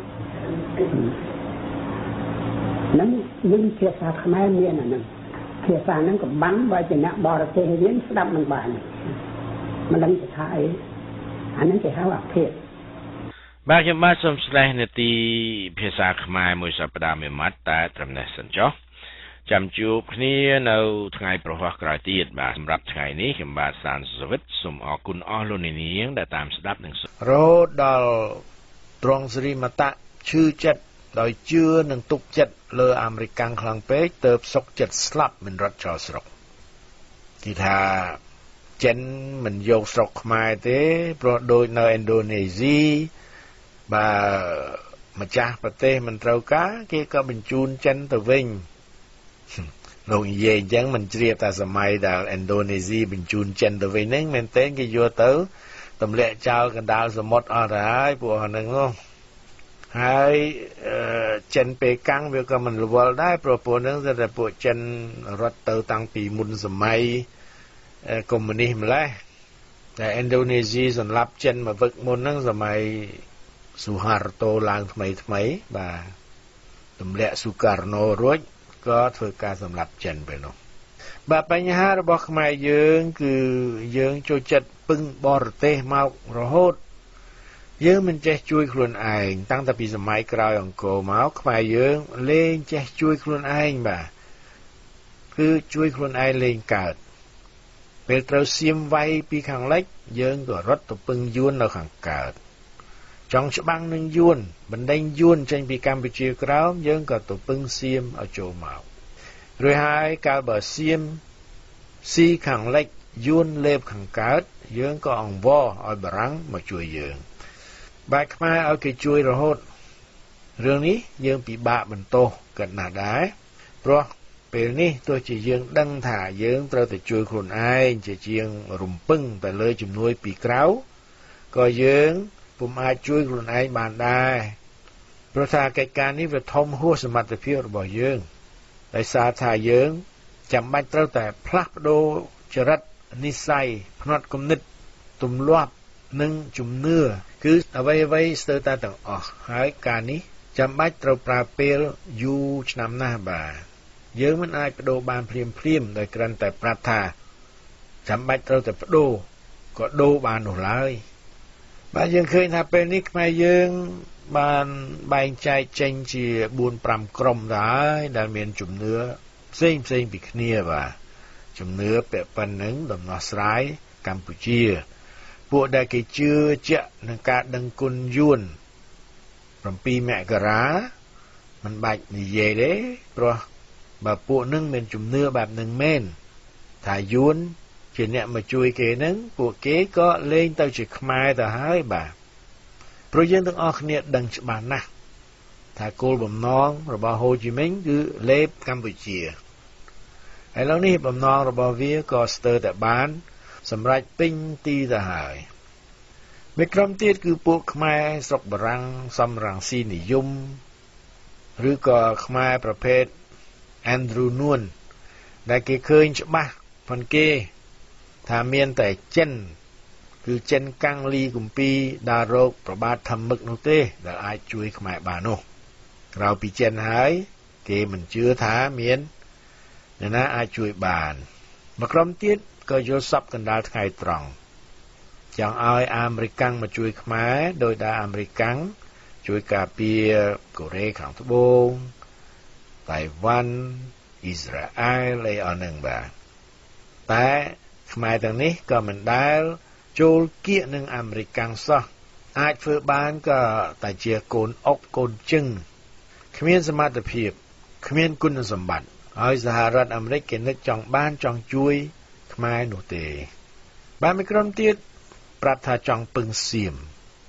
H: nó những chia xa khám ai miên là chia xa nó cũng bắn vào chỉ nặng bò ra tê hiến đâm mình bànมันดังจะท้ายอันนั้นจะหาว่าเพศ
G: บางอย่างมาสมสลายในตีภาษาขมายมวยสัปดาห์ไม่มัดแต่ตรำแหน่งสัญจรจำจูบนี้เราทั้งประวัติกระตีดบาสำหรับทั้งนี้เข็มบาสานสวิตสมออกคุณอ้อลุนีนี้ได้ตามสดับหนึ่งโรดอลตรงสริมตะชื่อเจ็ดโดยเชื่อหนึ่งตุกเจ็ดเลออเมริกันคลังเป๊กเติบซกเจ็ดสลับเป็นรัชจอสรกกีตาเจนมันโยกสกมาเต้โปรโดยในอินโดนีเซียบามาจากประเทศมันเท่ากันเกี่ยวกับเป็นจูนเจนตัววิ่งลงเย่ยังมันเรียบแต่สมัยดาวอินโดนีเซียเป็นจูนเจนตัววิ่งนั่งมันเต้นกี่ยัวเต้าตำเละเจ้ากันดาวสมดอะไรพวกนั้นก็ให้เจนเปกังเวลามันรู้ว่าได้โปรโพนั่งแต่พวกเจนรัตเตอร์ตั้งปีมุนสมัยคอมมิวนิสต์เลยแต่อินโดนีเซียสำหรับเจนมาฝึกมนนั่งสมัยสุฮาร์โตลางทำไมบ่าตำเละสุการโนรถก็ถือการสำหรับเจนไปเนาะบ่าปัญหาระบบมาเยืองคือเยืองโจจัดปึ้งบอร์เตมาระหดเยืองมันจะช่วยคลุนไอตั้งแต่ปีสมัยกลางองโกมาขมายเยืองเล่นจะช่วยคลุนไอบ่าคือช่วยคลุนไอเล่นเกิดเป็นเราเสียมไว้ปีข้างเล็กเยืองก็รถตัวปึงยุนเราข้างเกิดจองฉบังหนึ่งยุนบันไดยุนเช่นปีกัมพูชีกล่าวเยืองก็ตัวปึงเสียมเอาโจมเอาโดยหายการบ่เสียมซีข้างเล็กยุนเล็บข้างเกิดเยืองก็อ่องวอเอาบรังมาช่วยเยืองบายขมาเอาเกช่วยเราหดเรื่องนี้เยืองปีบะมันโตกันหนาได้เพราะเป็นนี่ตัวจีเยืองดังถ่าเยืองเราแต่ช่วยคนไอ้จะเจียงรุมปึ้งแต่เลยจุ่มนุ้ยปีกร้าวก็เยืองผมอาจช่วยคนไอ้บานได้เพราะถ้ากิจการนี้จะทอมหัวสมัติเพียวบ่เยืองแต่สาถ่าเยืองจำบัดเราแต่พลักโดจรัดนิสัยพนัดกมนิดตุ่มลวบนึ่งจุ่มเนื้อคือเอาไว้สเตอร์ตาต่างออกหายการนี้จำบัดเราปราเปลยูชนำหน้าบ่าเยอะมันอายประโดบานเพลียมโดยกรันแต่ปราธาจำบัดเราแต่ประโดก็โดบานหนูเลยบางยังเคยทำเป็นนิกมาเยิงบานใบใจเจงจีบุญปรำกรมได้ดานเมียนจุ่มเนื้อเส้นปีกเนียบ่าจุ่มเนื้อเปะปันหนึ่งดมนอสไลกัมพูชีพวกได้เกจือเจ้าหนังกาดังกุนยุนปรำปีแม่กระรามันใบนี่เย่เด้เพราะแบบพวกนึงเป็นจุ่มเนื้อแบบหนึ่งเม่นถ่ายยุนเช่นเนี่ยมาช่วยเกนึงพวกเกก็เล่นเต้าจิกมาแต่หายบ่าเพราะยังต้องออกเนี่ยดังฉบับนะถ้าโกลบ่มน้องระบาโฮจิมิงคือเล็บกัมพูชีไอ้แล้วนี่บ่มน้องระบาเวียก็สเตอร์แต่บ้านสำหรับปิ้งตีแต่หายไม่ครบตีดคือพวกขมายสกบรังสำรังซีนิยมหรือก็ขมายประเภทแอนดรูนวลได้เกเคยฉบับพันเกถ้าเมียนแต่เจนคือเจนกังลีกุมปีดาโรกประบาดทำมึกโนเต้ได้อายช่วยขมายบาโนเราปีเจนหายเกมันเชื้อท้าเมียนเนี่ยนะอายช่วยบานมาครบตีดก็โยซับกันดาไทยตรองจังเอาอเมริกันมาช่วยขมายโดยดาอเมริกันช่วยกาเปียโกเรขังทบงไต้หวันอิสราเอลเลยอันหนึ่งบ่าแต่ขมายตรงนี้ก็มันได้โจลเกียหนึ่งอเมริกันซะอาจเฟื่อบ้านก็แต่เจียโกนอกโกนจึงขมิ้นสมาร์ทเพียบขมิ้นคุณสมบัติเอาสหรัฐอเมริกานึกจองบ้านจองจุยขมายหนูเตบ้านไม่กรมตีดปรับทาจองปึงเสียม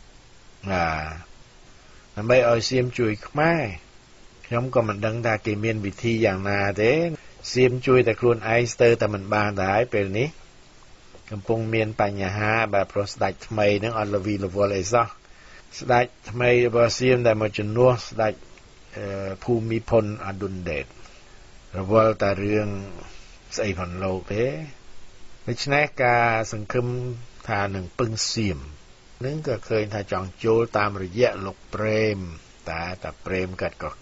G: นั่นไปเอาเสียมจุยขมายย้อมก็มันดังดาเกมียนวิธีอย่างนาเด้เสียมจุยแต่ครูนไอสเตอร์แต่มันบางได้เป็นนี้
I: កំពុងមានបញ្ហាបែបប្រស្ដេចថ្មីនឹងអត់លវីលវល់អីសោះស្ដេចថ្មីរបស់សៀមដែលមកជំនួសស្ដេចភូមិភុនអឌុនដេតរវល់តែរឿងស្អីផងលោកទេដូច្នេះការសង្ឃឹមថានឹងពឹងសៀមនឹងក៏ឃើញថាចង់ចូលតាមរយៈលោកព្រេមតែព្រេមគាត់ក៏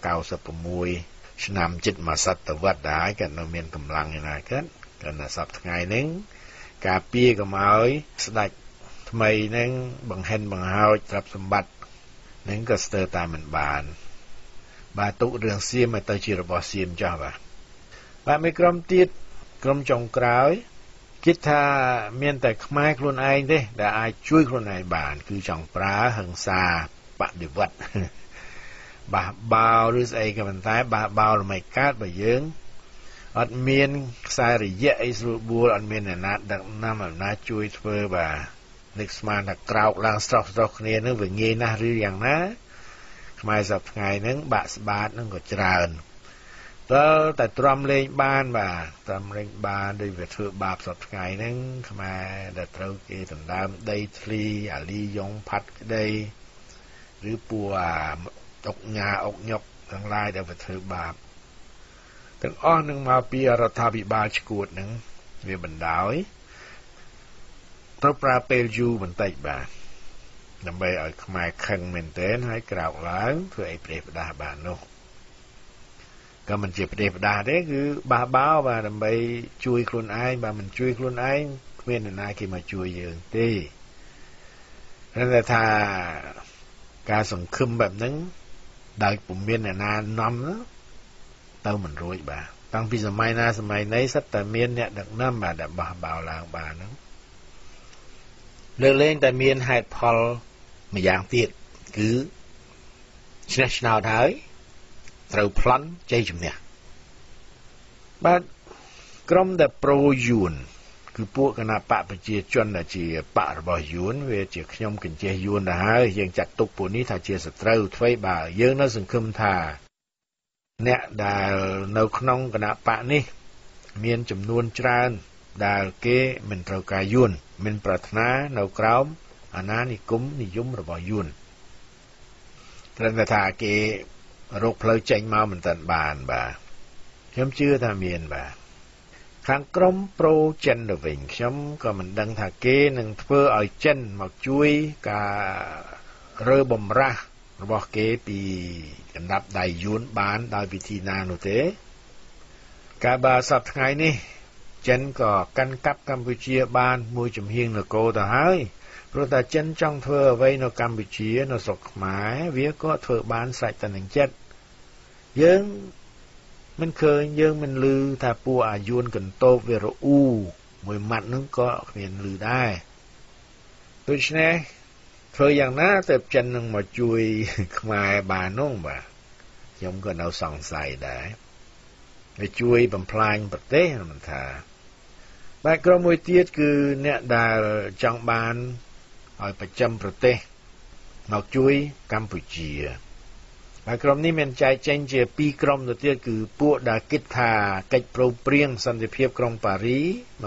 I: 96ឆ្នាំជិតមួយសតវត្សដែរគាត់នៅមានកម្លាំងយ៉ាងណាគាត់នៅសប្តាហ៍ថ្ងៃនេះការពារកុំឲ្យស្ដេចថ្មីនឹងបង្ហិនបង្ហោចទ្រព្យសម្បត្តិនឹងក៏ស្ទើរតែមិនបានបាទទុករឿងសៀមឲ្យទៅជារបស់សៀមចោះបាទមួយក្រុមទៀតក្រុមចុងក្រោយគិតថាមានតែខ្មែរខ្លួនឯងទេដែលអាចជួយខ្លួនឯងបានគឺចង់ប្រើហិង្សាបដិវត្តបះបោឬស្អីក៏ប៉ុន្តែបះបោល្មិចកើតបើយើងអត់មានខ្សែរយៈអីស្រួលបួលអត់មានអ្នកណាដឹកនាំអំណាចជួយធ្វើបាទនឹកស្មានថាក្រោកឡើងស្រស់គ្នានឹងវាងាយណាស់ឬយ៉ាងណាខ្មែរសប្តាហ៍ថ្ងៃហ្នឹងបាក់ស្បាតហ្នឹងក៏ច្រើនតែទ្រាំលេងបានបាទទ្រាំលេងបានដោយវាធ្វើបាបសប្តាហ៍ថ្ងៃហ្នឹងខ្មែរដែលត្រូវគេដណ្ដើមដីធ្លីអាលីយ៉ុងផាត់ក្តីឬពួកអុកញ៉ាអុកញុកទាំងឡាយដែលវាធ្វើបាបទាំងអស់នឹងមកពីរដ្ឋាភិបាលឈួតហ្នឹងវាបណ្ដោយត្រូវប្រើពេលយូរបន្តិចបាទដើម្បីឲ្យខ្មែរខឹងមែនទែនហើយក្រោកឡើងធ្វើអីប្រេះផ្ដាស់បាននោះក៏មិនជាប្រេះផ្ដាស់ទេគឺបះបោបាទដើម្បីជួយខ្លួនឯងបើមិនជួយខ្លួនឯងគ្មានអ្នកណាគេមកជួយយើងទេព្រោះថាការសង្ឃឹមបែបហ្នឹងដោយពុំមានអ្នកណានាំទៅមិនរួចបាទតាំងពីសម័យណាសម័យណីសិតតែមានអ្នកដឹកនាំបាទដែលបះបោឡើងបានហ្នឹងលើកលែងតែមានហេតុផលម្យ៉ាងទៀតគឺឆ្នេះឆ្នោតហើយត្រូវប្លន់ជ័យជំនះបាទក្រុមដែលប្រូយួនគឺពួកគណៈបកប្រជាជនដែលជាបករបស់យួនវាជាខ្ញុំកញ្ចេះយួនទៅហើយយើងចាត់ទុកពួកនេះថាជាសត្រូវអ្វីបើយើងនៅសង្ឃឹមថាអ្នកដែលនៅក្នុងគណៈបកនេះមានចំនួនច្រើនដែលគេមិនត្រូវការយួនមិនប្រាថ្នានៅក្រោមអាណានិគមនិយមរបស់យួនព្រោះថាគេរកផ្លូវចេញមកមិនទាន់បានបាទខ្ញុំជឿថាមានបាទខាងក្រុមប្រូចិនទៅវិញខ្ញុំក៏មិនដឹងថាគេនឹងធ្វើឲ្យចិនមកជួយការរើបំរាស់របស់គេពីកណ្ដាប់ដៃយួនបានដោយវិធីណានោះទេកាលបើសប្តាហ៍ថ្ងៃនេះចិនក៏កាន់កាប់កម្ពុជាបានមួយចំហៀងនគរទៅហើយព្រោះតែចិនចង់ធ្វើអ្វីនៅកម្ពុជានៅស្រុកខ្មែរវាក៏ធ្វើបានស្រេចតែនឹងចិត្តយើងមិនឃើញយើងមិនឮថាពួកអាយួនកន្ទោបវារអ៊ូមួយម៉ាត់នឹងក៏គ្មានឮដែរដូច្នេះធ្វើយ៉ាងណាទៅចិននឹងមកជួយខ្មែរបាននោះបាទខ្ញុំក៏នៅសង្ស័យដែរវាជួយបំផ្លាញប្រទេសមិនថាបាទក្រុមមួយទៀតគឺអ្នកដែលចង់បានឲ្យប្រចាំប្រទេសមកជួយកម្ពុជាហើយក្រុមនេះមានចែកចេញជា2ក្រុមទៅទៀតគឺពួកដែលគិតថាកិច្ចព្រមព្រៀងសន្តិភាពក្រុងប៉ារី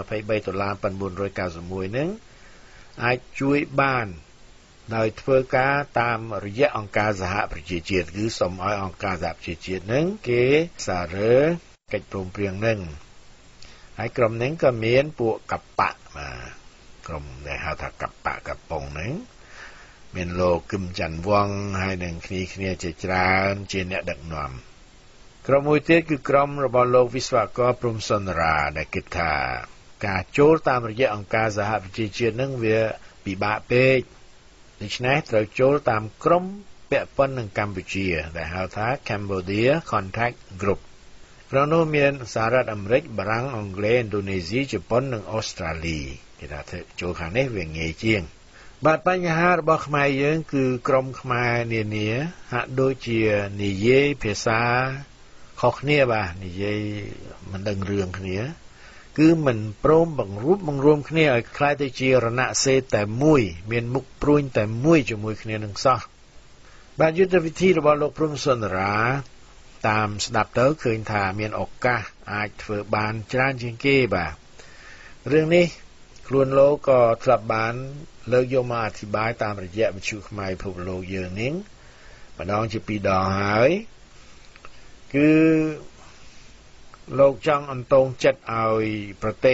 I: $23,991ហ្នឹងអាចជួយបានដោយធ្វើការតាមរយៈអង្គការសហប្រជាជាតិគឺសូមឲ្យអង្គការសហប្រជាជាតិហ្នឹងគេសាររើកិច្ចព្រមព្រៀងហ្នឹងហើយក្រុមហ្នឹងក៏មានពួកកបៈបាទក្រុមដែលហៅថាកបៈកប៉ុងហ្នឹងមានលោកគឹមច័ន្ទវង្សហើយនឹងគ្នាជាច្រើនជាអ្នកដឹកនាំក្រុមមួយទៀតគឺក្រុមរបស់លោកវិស្វករព្រំសុនរាដែលគិតថាការចូលតាមរយៈអង្គការសហប្រជាជាតិនឹងវាពិបាកពេកដូច្នេះត្រូវចូលតាមក្រុមពាក់ព័ន្ធនឹងកម្ពុជាដែលហៅថា Cambodia Contact Group ក្រុមនោះមានសហរដ្ឋអាមេរិកបារាំងអង់គ្លេសឥណ្ឌូនេស៊ីជប៉ុននិងអូស្ត្រាលីគេថាចូលខាងនេះវាងាយជាងបាទបញ្ហារបស់ខ្មែរយើងគឺក្រុមខ្មែរនានាហាក់ដូចជានិយាយភាសាខុសគ្នាបាទនិយាយមិនដឹងរឿងគ្នាគឺមិនព្រមបង្រួបបង្រួមគ្នាឲ្យคล้ายទៅជារណសេរតែមួយមានមុខព្រួញតែមួយជាមួយគ្នានឹងសោះបាទយុទ្ធវិធីរបស់លោកព្រំសុនរាតាមស្ដាប់ទៅឃើញថាមានឱកាសអាចធ្វើបានច្រើនជាងគេបាទរឿងនេះខ្លួនលោកក៏ធ្លាប់បានលើកយកមកអធិប្បាយតាមរយៈវិទ្យុខ្មែរពិភពលោកយើងនេះម្ដងជា2ដងហើយគឺលោកចង់អន្តងចិត្តឲ្យប្រទេស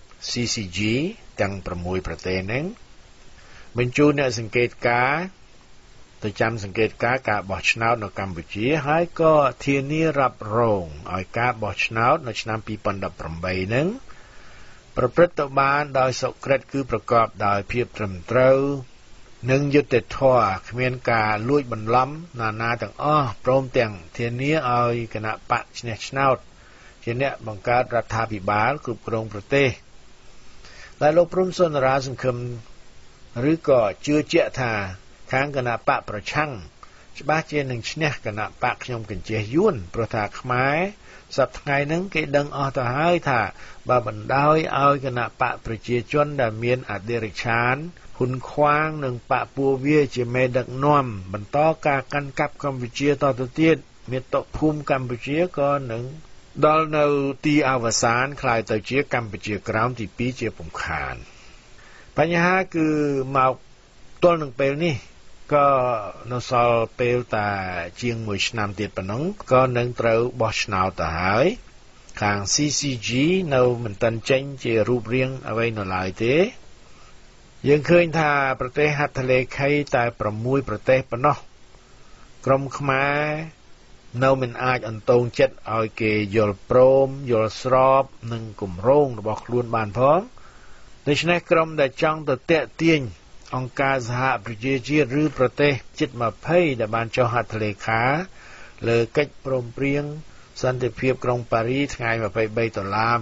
I: CCG ទាំង6ប្រទេសហ្នឹងបញ្ជូនអ្នកសង្កេតការណ៍ទៅចាំសង្កេតការណ៍ការបោះឆ្នោតនៅកម្ពុជាហើយក៏ធានារ៉ាប់រងឲ្យការបោះឆ្នោតនៅឆ្នាំ2018ហ្នឹងប្រព្រឹត្តទៅបានដោយសុក្រិតគឺប្រកបដោយភាពត្រឹមត្រូវនិងយុត្តិធម៌គ្មានការលួចបន្លំណាទាំងអស់ព្រមទាំងធានាឲ្យគណៈបកឈ្នះឆ្នោតជាអ្នកបង្កើតរដ្ឋាភិបាលគ្រប់គ្រងប្រទេសដែលលោកព្រំសុនរាសង្ឃឹមឬក៏ជឿជាក់ថាខាងគណៈបកប្រឆាំងច្បាស់ជានឹងឈ្នះគណៈបកខ្ញុំកញ្ចេះយួនព្រោះថាខ្មែរសប្តាហ៍ថ្ងៃហ្នឹងគេដឹងអស់ទៅហើយថាបើបណ្ដោយឲ្យគណៈបកប្រជាជនដែលមានអធិរិឆានហ៊ុនខ្វាងនិងបកពួកវាជាមេដឹកនាំបន្តការកាន់កាប់កម្ពុជាតទៅទៀតមាតុភូមិកម្ពុជាក៏នឹងដល់នៅទីអវសានคล้ายទៅជាកម្ពុជាក្រោមទី2ជាពំខានបញ្ហាគឺមកទល់នឹងពេលនេះក៏នៅសល់ពេលតែជាង1ឆ្នាំទៀតប៉ុណ្ណឹងក៏នឹងត្រូវបោះឆ្នោតទៅហើយខាង CCG នៅមិនទាន់ចេញជារូបរាងអ្វីនៅឡើយទេយើងឃើញថាប្រទេសហត្ថលេខីតែ6ប្រទេសប៉ុណ្ណោះក្រុមខ្មែរនៅមិនអាចអន្តងចិត្តឲ្យគេយល់ព្រមយល់ស្របនឹងគម្រោងរបស់ខ្លួនបានផងដូច្នេះក្រុមដែលចង់ទៅតាក់ទាញអង្គការសហប្រជាជាតិឬប្រទេសជិត20ដែលបានចុះហត្ថលេខាលើកិច្ចព្រមព្រៀងសន្តិភាពក្រុងប៉ារីថ្ងៃ23ដុល្លារ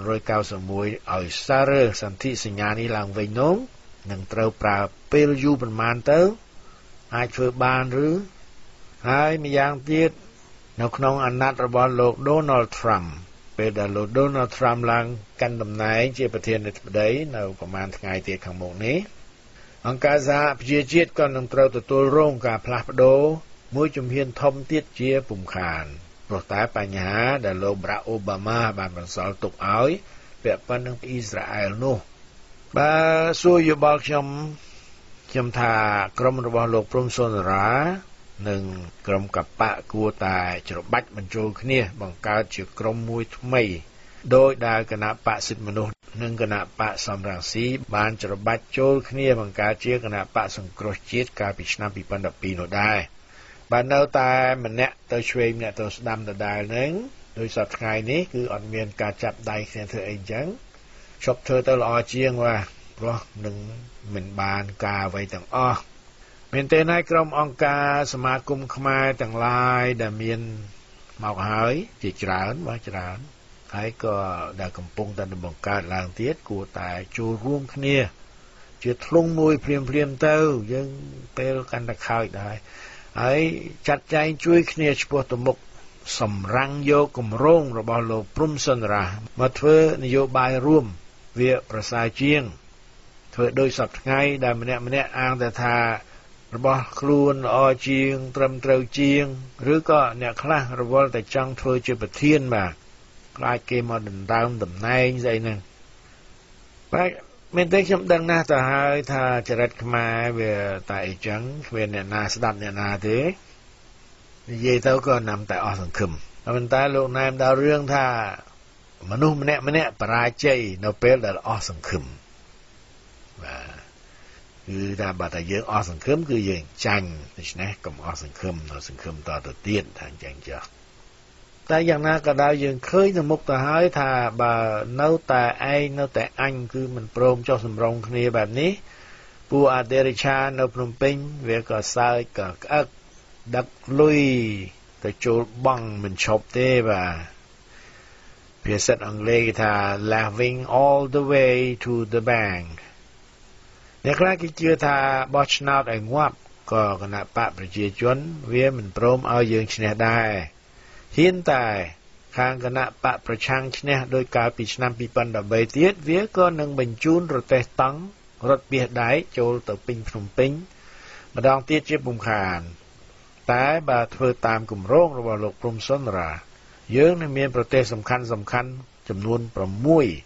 I: 1991ឲ្យសាររើសន្ធិសញ្ញានេះឡើងវិញនោះនឹងត្រូវប្រើពេលយូរប៉ុន្មានទៅអាចធ្វើបានឬហើយម្យ៉ាងទៀតនៅក្នុងអាណត្តិរបស់លោក Donald Trump ពេលដែលលោក Donald Trump ឡើងកាន់តំណែងជាប្រធានាធិបតីនៅប្រហែលថ្ងៃទៀតខាងមុខនេះអង្គការសហប្រជាជាតិក៏នឹងត្រូវទទួលរងការផ្លាស់ប្ដូរមួយជំហានធំទៀតជាពុំខានព្រោះតែបញ្ហាដែលលោក Barack Obama បានបន្សល់ទុកឲ្យពាក់ព័ន្ធនឹងអ៊ីស្រាអែលនោះបើសួរយោបល់ខ្ញុំថាក្រុមរបស់លោកព្រំសុនរានិងក្រុមកបកគួរតែច្របាច់បញ្ចូលគ្នាបង្កើតជាក្រុមមួយថ្មីដោយដែលគណៈបកសិទ្ធិមនុស្សនិងគណៈបកសំរងស៊ីបានច្របាច់ចូលគ្នាបង្កើតជាគណៈបកសង្គ្រោះជាតិកាលពីឆ្នាំ2012នោះដែរបាននៅតែម្នាក់ទៅឆ្វេងម្នាក់ទៅស្ដាំដដែលនឹងដោយសប្តាហ៍ថ្ងៃនេះគឺអត់មានការចាប់ដៃគ្នាធ្វើអីចឹងឈប់ធ្វើទៅល្អជាងព្រោះនឹងមិនបានការអ្វីទាំងអស់មែនទេណាក្រុមអង្គការសមាគមខ្មែរទាំងឡាយដែលមានមកហើយជាច្រើនហើយក៏ដែលកំពុងតែបង្កើតឡើងទៀតគួរតែចូលរួមគ្នាជាធ្លុងមួយព្រាមទៅយើងពេលកាន់តែខើចដែរហើយចាត់ចែងជួយគ្នាឆ្ពោះទៅមុខសម្រាំងយកគម្រោងរបស់លោកព្រំសុនរាមកធ្វើនយោបាយរួមវាប្រសើរជាងធ្វើដោយសពថ្ងៃដែលម្នាក់អាងតែថារបស់ខ្លួនល្អជាងត្រឹមត្រូវជាងឬក៏អ្នកខ្លះរវល់តែចង់ធ្វើជាប្រធានបាទខ្លាចគេមកដណ្ដើមតំណែងស្អីហ្នឹងបាទមែនទេខ្ញុំដឹងណាស់ទៅហើយថាចរិតខ្មែរវាតែអីចឹងគ្មានអ្នកណាស្ដាប់អ្នកណាទេនិយាយទៅក៏ណាំតែអស់សង្ឃឹមប៉ុន្តែលោកណែមដល់រឿងថាមនុស្សម្នាក់បរាជ័យនៅពេលដែលអស់សង្ឃឹមបាទគឺថាបើតែយើងអស់សង្ឃឹមគឺយើងចាញ់ដូច្នេះកុំអស់សង្ឃឹមនៅសង្ឃឹមតទៅទៀតថាអញ្ចឹងចុះតែយ៉ាងណាក៏ដោយយើងឃើញទៅមុខទៅហើយថាបើនៅតែឯងនៅតែអញគឺមិនព្រមចុះសម្រុងគ្នាបែបនេះពួកអធិរិឆាននៅភ្នំពេញវាក៏សើចក៏ក្អឹកដឹកលុយទៅចូលបង់មិនឈប់ទេបាទភាសាអង់គ្លេសថា laughing all the way to the bank អ្នកខ្លះគេជឿថាបោះឆ្នោតឲ្យងាប់ក៏គណៈបកប្រជាជនវាមិនព្រមឲ្យយើងឈ្នះដែរហ៊ានតែខាងគណៈបកប្រឆាំងឈ្នះដោយកាលពីឆ្នាំ2013ទៀតវាក៏នឹងបញ្ជូនរទេះតង់រថពាសដែកចូលទៅពេញភ្នំពេញម្ដងទៀតជាពុំខានតែបើធ្វើតាមគម្រោងរបស់លោកព្រំសុនរាយើងនឹងមានប្រទេសសំខាន់ចំនួន6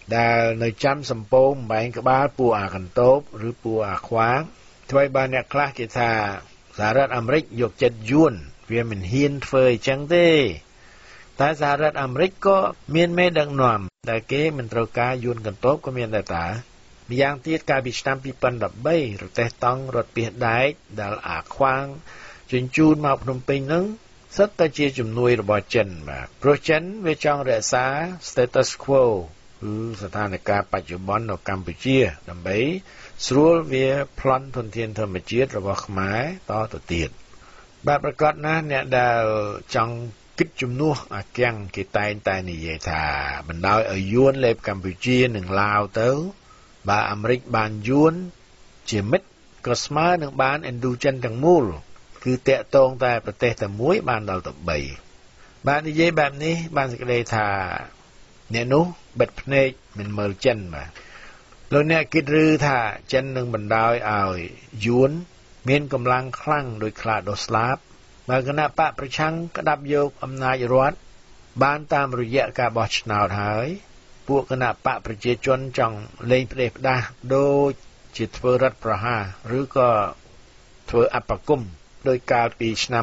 I: ដែលនៅចាំសម្ពោមបែងក្បាលពួកអាកន្តោបឬពួកអាខ្វាងថ្មីបានអ្នកខ្លះគេថាសហរដ្ឋអាមេរិកយកចិត្តយួនវាមិនហ៊ានធ្វើអញ្ចឹងទេតែសហរដ្ឋអាមេរិកក៏មានមេដឹកនាំដែលគេមិនត្រូវការយួនកន្តោបក៏មានដែរតាម្យ៉ាងទៀតកាលពីឆ្នាំ2013រទេះតង់រថពាសដែកដែលអាខ្វាងជញ្ជូនមកភ្នំពេញហ្នឹងសិតតែជាជំនួយរបស់ចិនបាទព្រោះចិនវាចង់រក្សា status quo គឺស្ថានភាពបច្ចុប្បន្ននៅកម្ពុជាដើម្បីស្រួលវាប្លន់ធនធានធម្មជាតិរបស់ខ្មែរតទៅទៀតបាទប្រកាសណាស់អ្នកដែលចង់គិតជំនួសអាគាំងគេតែងតែនិយាយថាបណ្ដោយឲ្យយួនលេបកម្ពុជានិងឡាវទៅបើអាមេរិកបានយួនជាមិត្តក៏ស្មើនឹងបានឥណ្ឌូចិនទាំងមូលគឺតាក់ទងតែប្រទេសតែមួយបានដល់ទៅ3បាទនិយាយបែបនេះបានសេចក្តីថាអ្នកនោះបិទភ្នែកមិនមើលចិនបាទលោកអ្នកគិតឬថាចិននឹងបណ្ដោយឲ្យយួនមានកម្លាំងខ្លាំងដោយខ្លាដោះស្លាបបើគណៈបកប្រឆាំងក្តាប់យកអំណាចរដ្ឋបានតាមរយៈការបោះឆ្នោតហើយពួកគណៈបកប្រជាជនចង់លេងផ្ដេសផ្ដាសដូចជាធ្វើរដ្ឋប្រហារឬក៏ធ្វើអបគមដោយកាលពីឆ្នាំ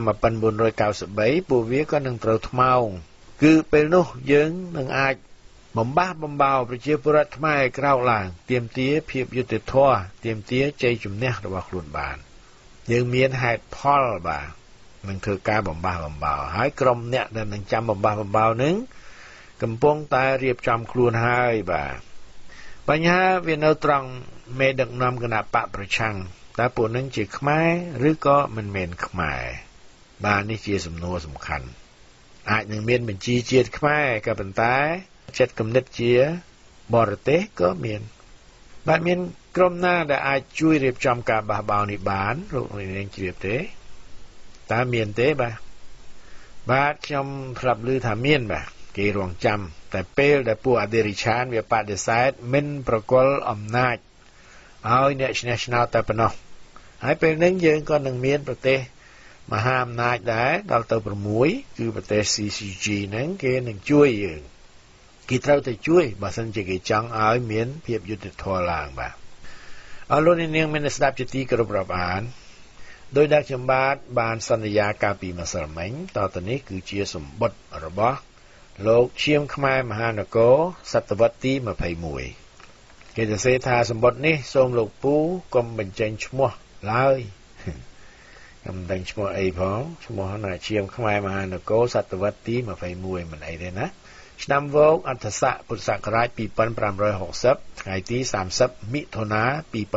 I: 1993ពួកវាក៏នឹងត្រូវថ្មោងគឺពេលនោះយើងនឹងអាចបំបះបំបោប្រជាពលរដ្ឋខ្មែរក្រោកឡើងទាមទារភាពយុត្តិធម៌ទាមទារជ័យជំនះរបស់ខ្លួនបានយើងមានហេតុផលបាទនឹងធ្វើការបំបះបំបោហើយក្រុមអ្នកដែលនឹងចាំបំបះបំបោនឹងកំពុងតែរៀបចំខ្លួនហើយបាទបញ្ហាវានៅត្រង់មេដឹកនាំគណៈបកប្រឆាំងតើពួកនឹងជាខ្មែរឬក៏មិនមែនខ្មែរបាទនេះជាសំណួរសំខាន់អាចនឹងមានបញ្ជីជាតិខ្មែរក៏ប៉ុន្តែចិត្តគំនិតជាបរទេសក៏មានបាទមានក្រុមណាដែលអាចជួយរៀបចំការបះបោរនេះបានលោកនាងជ្រាបទេតើមានទេបាទខ្ញុំធ្លាប់ឮថាមានបាទគេរងចាំតែពេលដែលពួកអធិរាជវាបដិសេធមិនប្រគល់អំណាចឲ្យអ្នកឈ្នះឆ្នោតតែប៉ុណ្ណោះហើយពេលនេះយើងក៏នឹងមានប្រទេសមហាអំណាចដែរដល់ទៅ6គឺប្រទេស CCG ហ្នឹងគេនឹងជួយយើងគេត្រូវតែជួយបើមិនជាគេចង់ឲ្យមានភាពយុត្តិធម៌ឡើងបាទអរលោកនាងមានស្ដាប់ជាទីគោរពរាប់អានដោយដែលខ្ញុំបានសន្យាកាលពីម្សិលមិញតទៅនេះគឺជាសម្បត្តិរបស់លោកឈាមខ្មែរមហានគរសតវត្សទី21គេសរសេរថាសម្បត្តិនេះសូមលោកពូកុំបញ្ចេញឈ្មោះឡើយខ្ញុំមិនដឹងឈ្មោះអីផងឈ្មោះណាឈាមខ្មែរមហានគរសតវត្សទី21មិនអីទេណាឆ្នាំវោកអត្តស័កពុទ្ធសករាជ2560ថ្ងៃទី30មិថុនា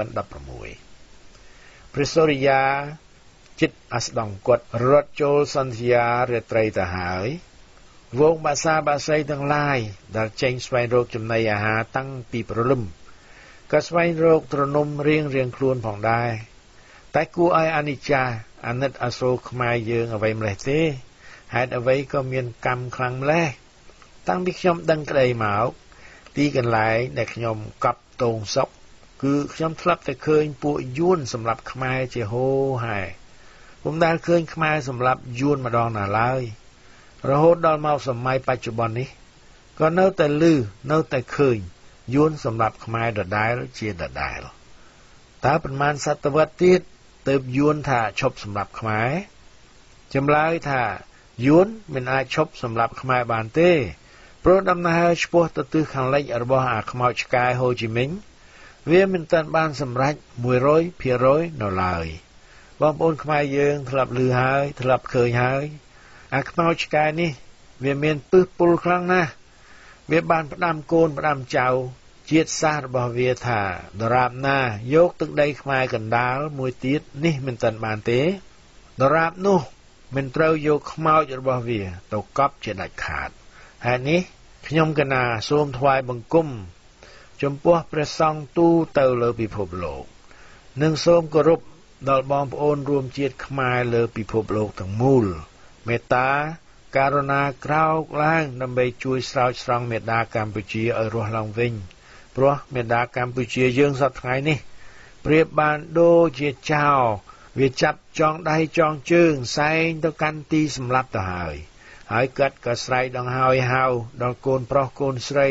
I: 2016ព្រះសូរិយាចិត្តអស្ដង្គគាត់រត់ចូលសន្ធារាត្រីទៅហើយវងបាសាបាសីទាំងឡាយដែលចេញស្វែងរកចំណីអាហារតាំងពីព្រលឹមក៏ស្វែងរកទ្រនំរៀងខ្លួនផងដែរតែគួរឲ្យអនិច្ចាអាណិតអាសូរខ្មែរយើងអ្វីម្លេះទេហេតុអ្វីក៏មានកម្មខ្លាំងម្លេះតាំងពីខ្ញុំដឹងក្តីមកទីកន្លែងដែលខ្ញុំកប់តងសុកគឺខ្ញុំធ្លាប់តែឃើញពួកយួនសម្រាប់ខ្មែរជាហូហែពុំដែលឃើញខ្មែរសម្រាប់យួនម្ដងណាឡើយរហូតដល់មកសម័យបច្ចុប្បន្ននេះក៏នៅតែឮនៅតែឃើញយួនសម្រាប់ខ្មែរដដែលជាដដែលតើប៉ុន្មានសតវត្សទៀតទើបយួនថាឈប់សម្រាប់ខ្មែរចម្លើយថាយួនមិនអាចឈប់សម្រាប់ខ្មែរបានទេព្រោះដំណើរឆ្ពោះទៅទិសខាងលិចរបស់អាខ្មោចឆ្កែហូជីមិញវាមិនទាន់បានសម្រេច 100% នៅឡើយបងប្អូនខ្មែរយើងធ្លាប់ឮហើយធ្លាប់ឃើញហើយអាខ្មោចឆ្កែនេះវាមានពឹសពុលខ្លាំងណាស់វាបានផ្ដាំកូនផ្ដាំចៅជាតិសាសន៍របស់វាថាដរាបណាយកទឹកដីខ្មែរកណ្ដាលមួយទៀតនេះមិនទាន់បានទេដរាបនោះមិនត្រូវយកខ្មោចរបស់វាទៅកប់ជាដាច់ខាតហើយនេះខ្ញុំកណាសូមថ្វាយបង្គំចំពោះព្រះសង្ឃទូទៅលើពិភពលោកនិងសូមគោរពដល់បងប្អូនរួមជាតិខ្មែរលើពិភពលោកទាំងមូលមេត្តាករុណាក្រោកឡើងដើម្បីជួយស្រោចស្រង់មេដាកម្ពុជាឲ្យរស់ឡើងវិញព្រោះមេដាកម្ពុជាយើងសប្តាហ៍ថ្ងៃនេះប្រៀបបានដូចជាចោរវាចាប់ចងដៃចងជើងសែងទៅកាន់ទីសម្លាប់ទៅហើយគាត់ក៏ស្រែកដង្ហើយហៅដល់កូនប្រុសកូនស្រី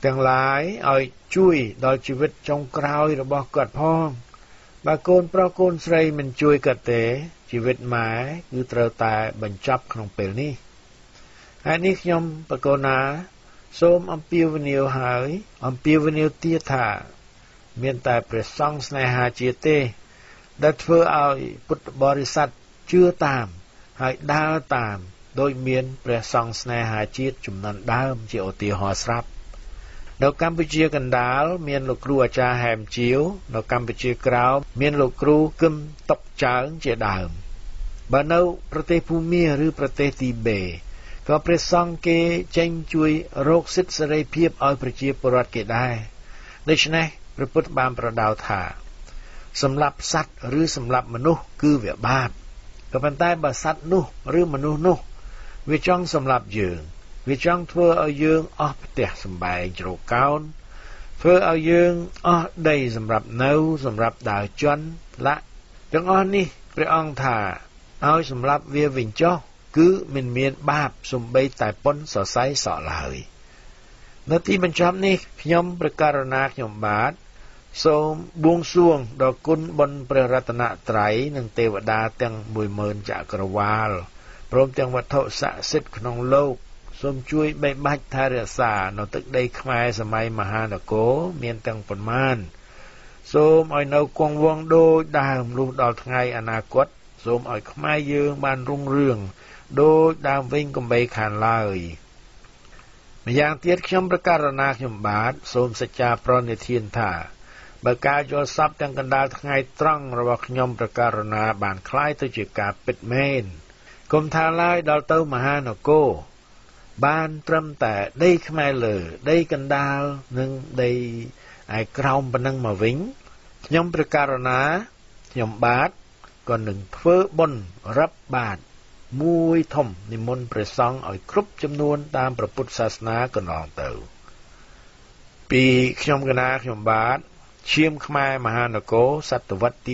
I: ទាំងឡាយឲ្យជួយដល់ជីវិតចុងក្រោយរបស់គាត់ផងបើកូនប្រុសកូនស្រីមិនជួយគាត់ទេជីវិតម៉ែគឺត្រូវតែបញ្ចប់ក្នុងពេលនេះហើយនេះខ្ញុំបកូនណាសូមអំពាវនាវហើយអំពាវនាវទៀតថាមានតែព្រះសង្ឃស្នេហាជាតិទេដែលធ្វើឲ្យពុទ្ធបរិស័ទជឿតាមហើយដើរតាមដោយមានព្រះសង្ឃស្នេហាជាតិជំនាន់ដើមជាឧទាហរណ៍ស្រាប់នៅកម្ពុជាកណ្ដាលមានលោកគ្រូអាចារ្យហែមជាវនៅកម្ពុជាក្រោមមានលោកគ្រូគឹមតុកចើងជាដើមបើនៅប្រទេសភូមាឬប្រទេសទីបេក៏ព្រះសង្ឃគេចេញជួយរកសិទ្ធិសេរីភាពឲ្យប្រជាពលរដ្ឋគេដែរដូច្នេះព្រះពុទ្ធបានប្រដៅថាសម្លាប់សត្វឬសម្លាប់មនុស្សគឺវាបាបក៏ប៉ុន្តែបើសត្វនោះឬមនុស្សនោះវាចង់សម្លាប់យើងវាចង់ធ្វើឲ្យយើងអស់ផ្ទះសម្បែងជ្រកកោនធ្វើឲ្យយើងអស់ដីសម្រាប់នៅសម្រាប់ដើរជន់លាក់ទាំងអស់នេះព្រះអង្គថាឲ្យសម្លាប់វាវិញចុះគឺមិនមានបាបសំបីតែប៉ុនសរសៃសក់ឡើយនៅទីបញ្ចប់នេះខ្ញុំព្រះករុណាខ្ញុំបាទសូមបួងសួងដល់គុណបុណ្យព្រះរតនត្រ័យនិងទេវតាទាំង 10000 ចក្រវាលព្រមទាំងវត្ថុស័ក្តិសិទ្ធិក្នុងលោកសូមជួយបីបាច់ថែរក្សានៅទឹកដីខ្មែរសម័យមហានគរមានទាំងប៉ុន្មានសូមឲ្យនៅគង់វង្សដូចដើមលុះដល់ថ្ងៃអនាគតសូមឲ្យខ្មែរយើងបានរុងរឿងដូចដើមវិញកុំបីខានឡើយម្យ៉ាងទៀតខ្ញុំព្រះករុណាខ្ញុំបាទសូមសច្ចាប្រណិធានថាបើការយល់សប្តិទាំងកណ្ដាលថ្ងៃត្រង់របស់ខ្ញុំព្រះករុណាបានคล้ายទៅជាការពិតមែនកុំថាឡើយដល់ទៅមហានគរបានត្រឹមតែដីខ្មែរលើដីកណ្ដាលនិងដីឯក្រោមប៉ុណ្ណឹងមកវិញខ្ញុំព្រះករុណាខ្ញុំបាទក៏នឹងធ្វើបុណ្យរាប់បាតមួយធំនិមន្តព្រះសង្ឃឲ្យគ្រប់ចំនួនតាមព្រះពុទ្ធសាសនាកន្លងទៅពីខ្ញុំកណាខ្ញុំបាទឈាមខ្មែរមហានគរសតវត្សទី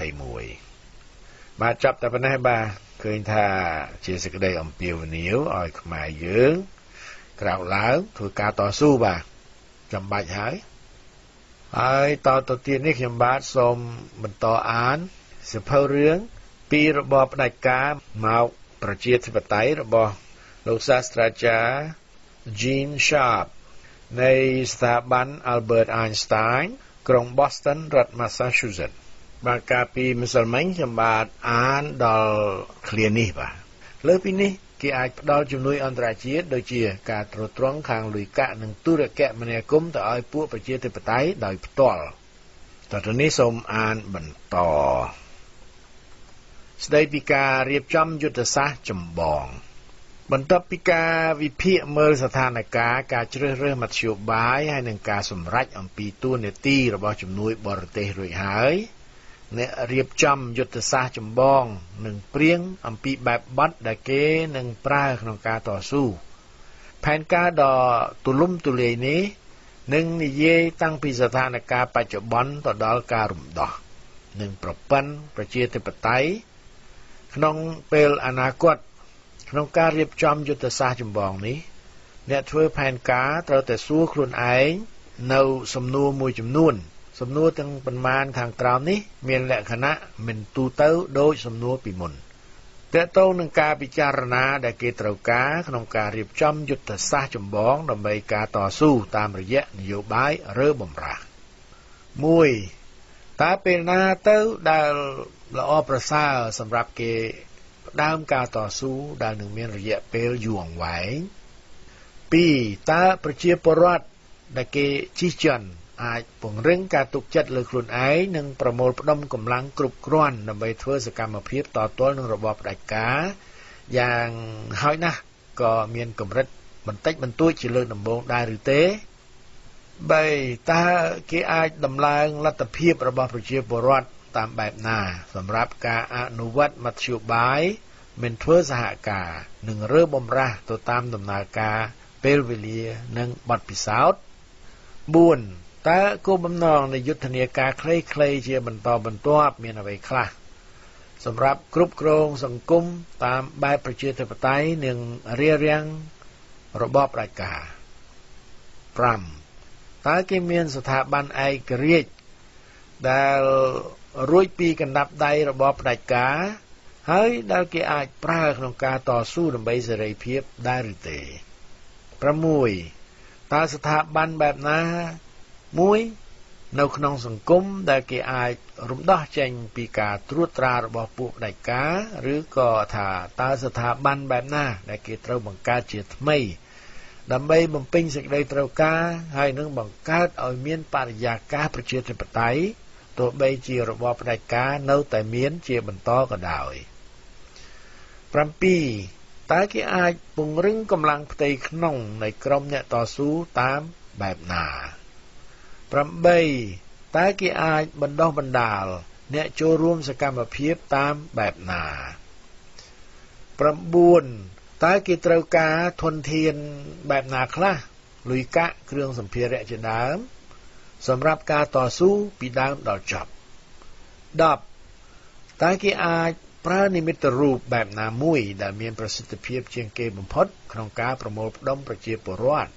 I: 21បាទចាប់តែប៉ុណ្ណេះបាទឃើញថាជាសេចក្តីអំពាវនាវឲ្យខ្មែរយើងក្រោកឡើងធ្វើការតស៊ូបាទចាំបាច់ហើយតទៅទៀតនេះខ្ញុំបាទសូមបន្តអានសៀវភៅរឿងពីរបបផ្ដាច់ការមកប្រជាធិបតេយ្យរបស់លោកសាស្ត្រាចារ្យ Gene Sharp នៃស្ថាប័ន Albert Einstein ក្រុង Boston រដ្ឋ Massachusetts បាទកាលពីម្សិលមិញខ្ញុំបាទអានដល់ឃ្លានេះបាទលើពីនេះគេអាចផ្ដល់ជំនួយអន្តរជាតិដូចជាការត្រួតត្រងខាងលុយកាក់និងទូរគមនាគមន៍ទៅឲ្យពួកប្រជាធិបតេយ្យដោយផ្ទាល់តទៅនេះសូមអានបន្តស្ដីពីការរៀបចំយុទ្ធសាស្ត្រចម្បងបន្ទាប់ពីការវិភាគមើលស្ថានភាពការជ្រើសរើសមធ្យោបាយហើយនិងការសម្រេចអំពីតួនាទីរបស់ជំនួយបរទេសរួចហើយអ្នករៀបចំយុទ្ធសាស្ត្រចម្បងនឹងព្រៀងអំពីបែបបទដែលគេនឹងប្រើក្នុងការតស៊ូផែនការដ៏ទូលំទូលាយនេះនឹងនិយាយតាំងពីស្ថានភាពបច្ចុប្បន្នទៅដល់ការរំដោះនិងប្រព័ន្ធប្រជាធិបតេយ្យក្នុងពេលអនាគតក្នុងការរៀបចំយុទ្ធសាស្ត្រចម្បងនេះអ្នកធ្វើផែនការត្រូវតែសួរខ្លួនឯងនៅសំណួរមួយចំនួនសំណួរទាំងប៉ុន្មានខាងក្រោមនេះមានលក្ខណៈមិនទូទៅដូចសំណួរពីមុនទាក់ទងនឹងការពិចារណាដែលគេត្រូវការក្នុងការរៀបចំយុទ្ធសាស្ត្រចម្បងដើម្បីការតស៊ូតាមរយៈនយោបាយរើបម្រាស់ 1. តើពេលណាទៅដែលល្អប្រសើរសម្រាប់គេផ្ដើមការតស៊ូដែលនឹងមានរយៈពេលយូរអង្វែង 2. តើប្រជាពលរដ្ឋដែលគេជិះជាន់អាចពង្រឹងការទុកចិត្តលើខ្លួនឯងនិងប្រមូលផ្ដុំកម្លាំងគ្រប់គ្រាន់ដើម្បីធ្វើសកម្មភាពតទល់នឹងរបបផ្ដាច់ការយ៉ាងហោចណាស់ក៏មានកម្រិតបន្តិចបន្តួចជាលើកដំបូងដែរឬទេ 3. តើគេអាចដំឡើងលទ្ធភាពរបស់ប្រជាពលរដ្ឋតាមបែបណាសម្រាប់ការអនុវត្តមធ្យោបាយមិនធ្វើសហការនិងរើបម្រាស់ទៅតាមដំណើរការពេលវេលានិងបទពិសោធន៍ 4. តើគោលបំណងនៃយុទ្ធនាការខ្លីៗជាបន្តបន្ទាប់មានអ្វីខ្លះសម្រាប់គ្រប់គ្រងសង្គមតាមបែបប្រជាធិបតេយ្យនិងរារាំងរបបផ្ដាច់ការ 5. តើគេមានស្ថាប័នឯករាជ្យដែលរួចពីកណ្ដាប់ដៃរបបផ្ដាច់ការហើយដែលគេអាចប្រើក្នុងការតស៊ូដើម្បីសេរីភាពដែរឬទេ6តើស្ថាប័នបែបណាមួយនៅក្នុងសង្គមដែលគេអាចរំដោះចេញពីការត្រួតត្រារបស់ពួកផ្ដាច់ការឬក៏ថាតើស្ថាប័នបែបណាដែលគេត្រូវបង្កើតជាថ្មីដើម្បីបំពេញសេចក្តីត្រូវការហើយនឹងបង្កើតឲ្យមានបរិយាកាសប្រជាធិបតេយ្យទោះបីជារបបផ្ដាច់ការនៅតែមានជាបន្តក៏ដោយ7តើគេអាចពង្រឹងកម្លាំងផ្ទៃក្នុងនៃក្រុមអ្នកតស៊ូតាមបែបណា8តើគេអាចបណ្ដុះបណ្ដាលអ្នកចូលរួមសកម្មភាពតាមបែបណា9តើគេត្រូវការធនធានបែបណាខ្លះលុយកាក់គ្រឿងសម្ភារៈជាដើមសម្រាប់ការតស៊ូពីដើមដល់ចប់10តើគេអាចប្រើនិមិត្តរូបបែបណាមួយដែលមានប្រសិទ្ធភាពជាងគេបំផុតក្នុងការប្រមូលផ្ដុំប្រជាពលរដ្ឋ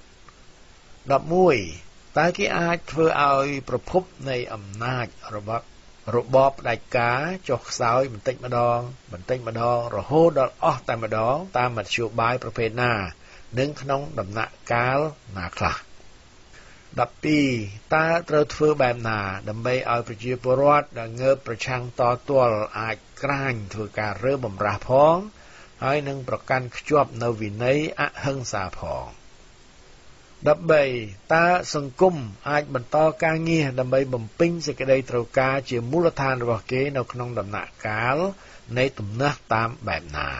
I: 11តើគេអាចធ្វើឲ្យប្រភពនៃអំណាចរបបផ្ដាច់ការចុះខ្សោយបន្តិចម្ដងរហូតដល់អស់តែម្ដងតាមមធ្យោបាយប្រភេទណានិងក្នុងដំណាក់កាលណាខ្លះ12តើត្រូវធ្វើបែបណាដើម្បីឲ្យប្រជាពលរដ្ឋដែលងើបប្រឆាំងតទាល់អាចក្រាញធ្វើការរើបំរាស់ផងហើយនឹងប្រកាន់ខ្ជាប់នៅវិន័យអហិង្សាផង13តើសង្គមអាចបន្តការងារដើម្បីបំពេញសេចក្តីត្រូវការជាមូលដ្ឋានរបស់គេនៅក្នុងដំណាក់កាលនៃទំនាស់តាមបែបណា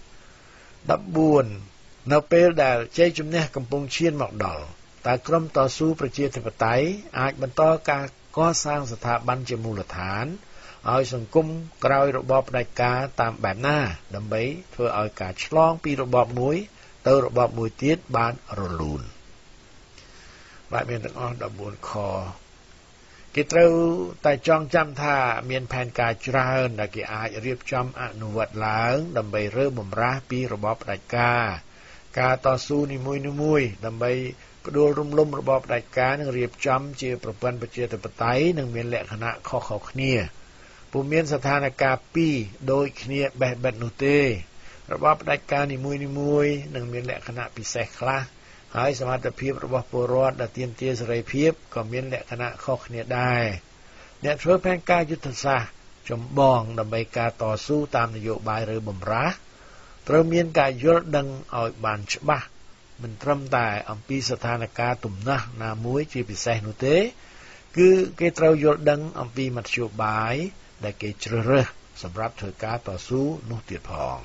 I: 14នៅពេលដែលជ័យជំនះកំពុងឈានមកដល់តើក្រុមតស៊ូប្រជាធិបតេយ្យអាចបន្តការកសាងស្ថាប័នជាមូលដ្ឋានឲ្យសង្គមក្រោយរបបផ្ដាច់ការតាមបែបណាដើម្បីធ្វើឲ្យការឆ្លងពីរបបមួយទៅរបបមួយទៀតបានរលូនបាទមានទាំងអស់14ខគេត្រូវតែចងចាំថាមានផែនការច្រើនដែលគេអាចរៀបចំអនុវត្តឡើងដើម្បីរើបំរាស់ពីរបបផ្ដាច់ការតស៊ូនីមួយៗដើម្បីផ្ដួលរំលំរបបផ្ដាច់ការនិងរៀបចំជាប្រព័ន្ធប្រជាធិបតេយ្យនឹងមានលក្ខណៈខុសៗគ្នាពុំមានស្ថានភាពពីរដូចគ្នាបេះបិទនោះទេរបបផ្ដាច់ការនីមួយៗនឹងមានលក្ខណៈពិសេសខ្លះហើយសមត្ថភាពរបស់ពលរដ្ឋដែលទាមទារសេរីភាពក៏មានលក្ខណៈខុសគ្នាដែរអ្នកធ្វើផែនការយុទ្ធសាស្ត្រចម្បងដើម្បីការតស៊ូតាមនយោបាយឬបំរាស់ត្រូវមានការយល់ដឹងឲ្យបានច្បាស់មិនត្រឹមតែអំពីស្ថានភាពទំនាស់ណាមួយជាពិសេសនោះទេគឺគេត្រូវយល់ដឹងអំពីមធ្យោបាយដែលគេជ្រើសរើសសម្រាប់ធ្វើការតស៊ូនោះទៀតផង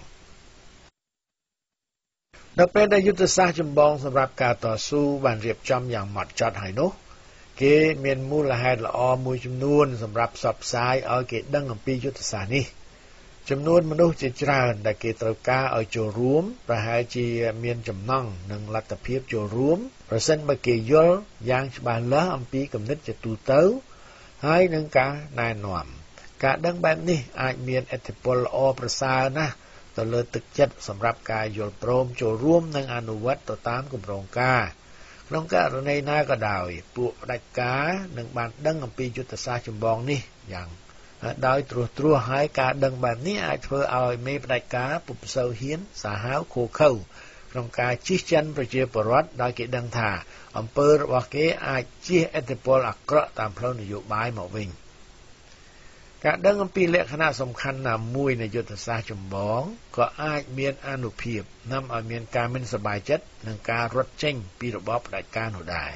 I: នៅពេលដែលយុទ្ធសាស្ត្រចម្បងសម្រាប់ការតស៊ូបានរៀបចំយ៉ាងហ្មត់ចត់ហើយនោះគេមានមូលហេតុល្អមួយចំនួនសម្រាប់ផ្សព្វផ្សាយឲ្យគេដឹងអំពីយុទ្ធសាស្ត្រនេះចំនួនមនុស្សជាច្រើនដែលគេត្រូវការឲ្យចូលរួមប្រហែលជាមានចំណង់និងលទ្ធភាពចូលរួមប្រសិនបើគេយល់យ៉ាងច្បាស់លាស់អំពីគំនិតជាទូទៅហើយនឹងការណែនាំការដឹងបែបនេះអាចមានឥទ្ធិពលល្អប្រសើរណាស់ទៅលើទឹកចិត្តសម្រាប់ការយល់ព្រមចូលរួមនិងអនុវត្តទៅតាមគម្រោងការក្នុងករណីណាក៏ដោយពួកផ្ដាច់ការនឹងបានដឹងអំពីយុទ្ធសាស្ត្រចម្បងនេះយ៉ាងដោយត្រួសត្រាសហើយការដឹងបែបនេះអាចធ្វើឲ្យមេផ្ដាច់ការពុំសូវហ៊ានសាហាវឃោរឃៅក្នុងការជិះចិនប្រជាពលរដ្ឋដោយគេដឹងថាអំពើរបស់គេអាចជះឥទ្ធិពលអាក្រក់តាមផ្លូវនយោបាយមកវិញការដឹងអំពីលក្ខណៈសំខាន់ណាមួយនៃយុទ្ធសាស្ត្រចម្បងក៏អាចមានអានុភាពនាំឲ្យមានការមិនសប្បាយចិត្តនិងការរត់ចេញពីរបបផ្ដាច់ការនោះដែរ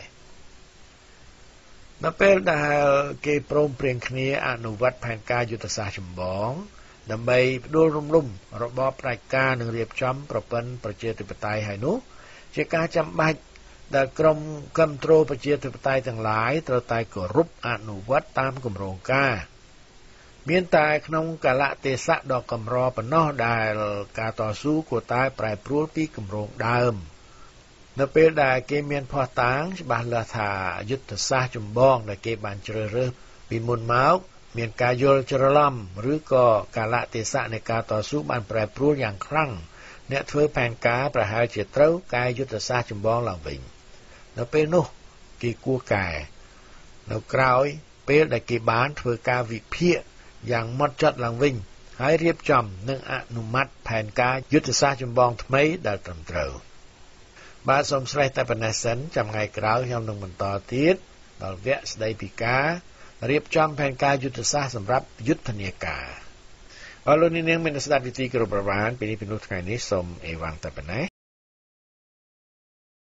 I: នៅពេលដែលគេព្រមព្រៀងគ្នាអនុវត្តផែនការយុទ្ធសាស្ត្រចម្បងដើម្បីផ្ដួលរំលំរបបផ្ដាច់ការនិងរៀបចំប្រព័ន្ធប្រជាធិបតេយ្យហើយនោះជាការចាំបាច់ដែលក្រុមគាំទ្រប្រជាធិបតេយ្យទាំងឡាយត្រូវតែគោរពអនុវត្តតាមគម្រោងការមានតែក្នុងកាលៈទេសៈដ៏កម្រប៉ុណ្ណោះដែលការតស៊ូគួរតែប្រែប្រួលពីគម្រោងដើមនៅពេលដែលគេមានភស្តុតាងច្បាស់លាស់ថាយុទ្ធសាស្ត្រចម្បងដែលគេបានជ្រើសរើសពីមុនមកមានការយល់ច្រឡំឬក៏កាលៈទេសៈនៃការតស៊ូបានប្រែប្រួលយ៉ាងខ្លាំងអ្នកធ្វើផែនការប្រហែលជាត្រូវកែយុទ្ធសាស្ត្រចម្បងឡើងវិញនៅពេលនោះគេគួរកែនៅក្រោយពេលដែលគេបានធ្វើការវិភាគយ៉ាងម៉ត់ចត់ឡើងវិញហើយរៀបចំនិងអនុម័តផែនការយុទ្ធសាស្ត្រចម្បងថ្មីដែលត្រឹមត្រូវបាទសូមស្រេះតែប៉ុណ្ណេះសិនចាំថ្ងៃក្រោយខ្ញុំនឹងបន្តទៀតដល់វគ្គស្ដីពីការរៀបចំផែនការយុទ្ធសាស្ត្រសម្រាប់យុទ្ធនាការអរលោកនាងមានស្ដាប់វិទ្យុគ្រប់ប្រព័ន្ធពីនេះពីនោះថ្ងៃនេះសូមអេវ៉ាន់តែប៉ុណ្ណេះ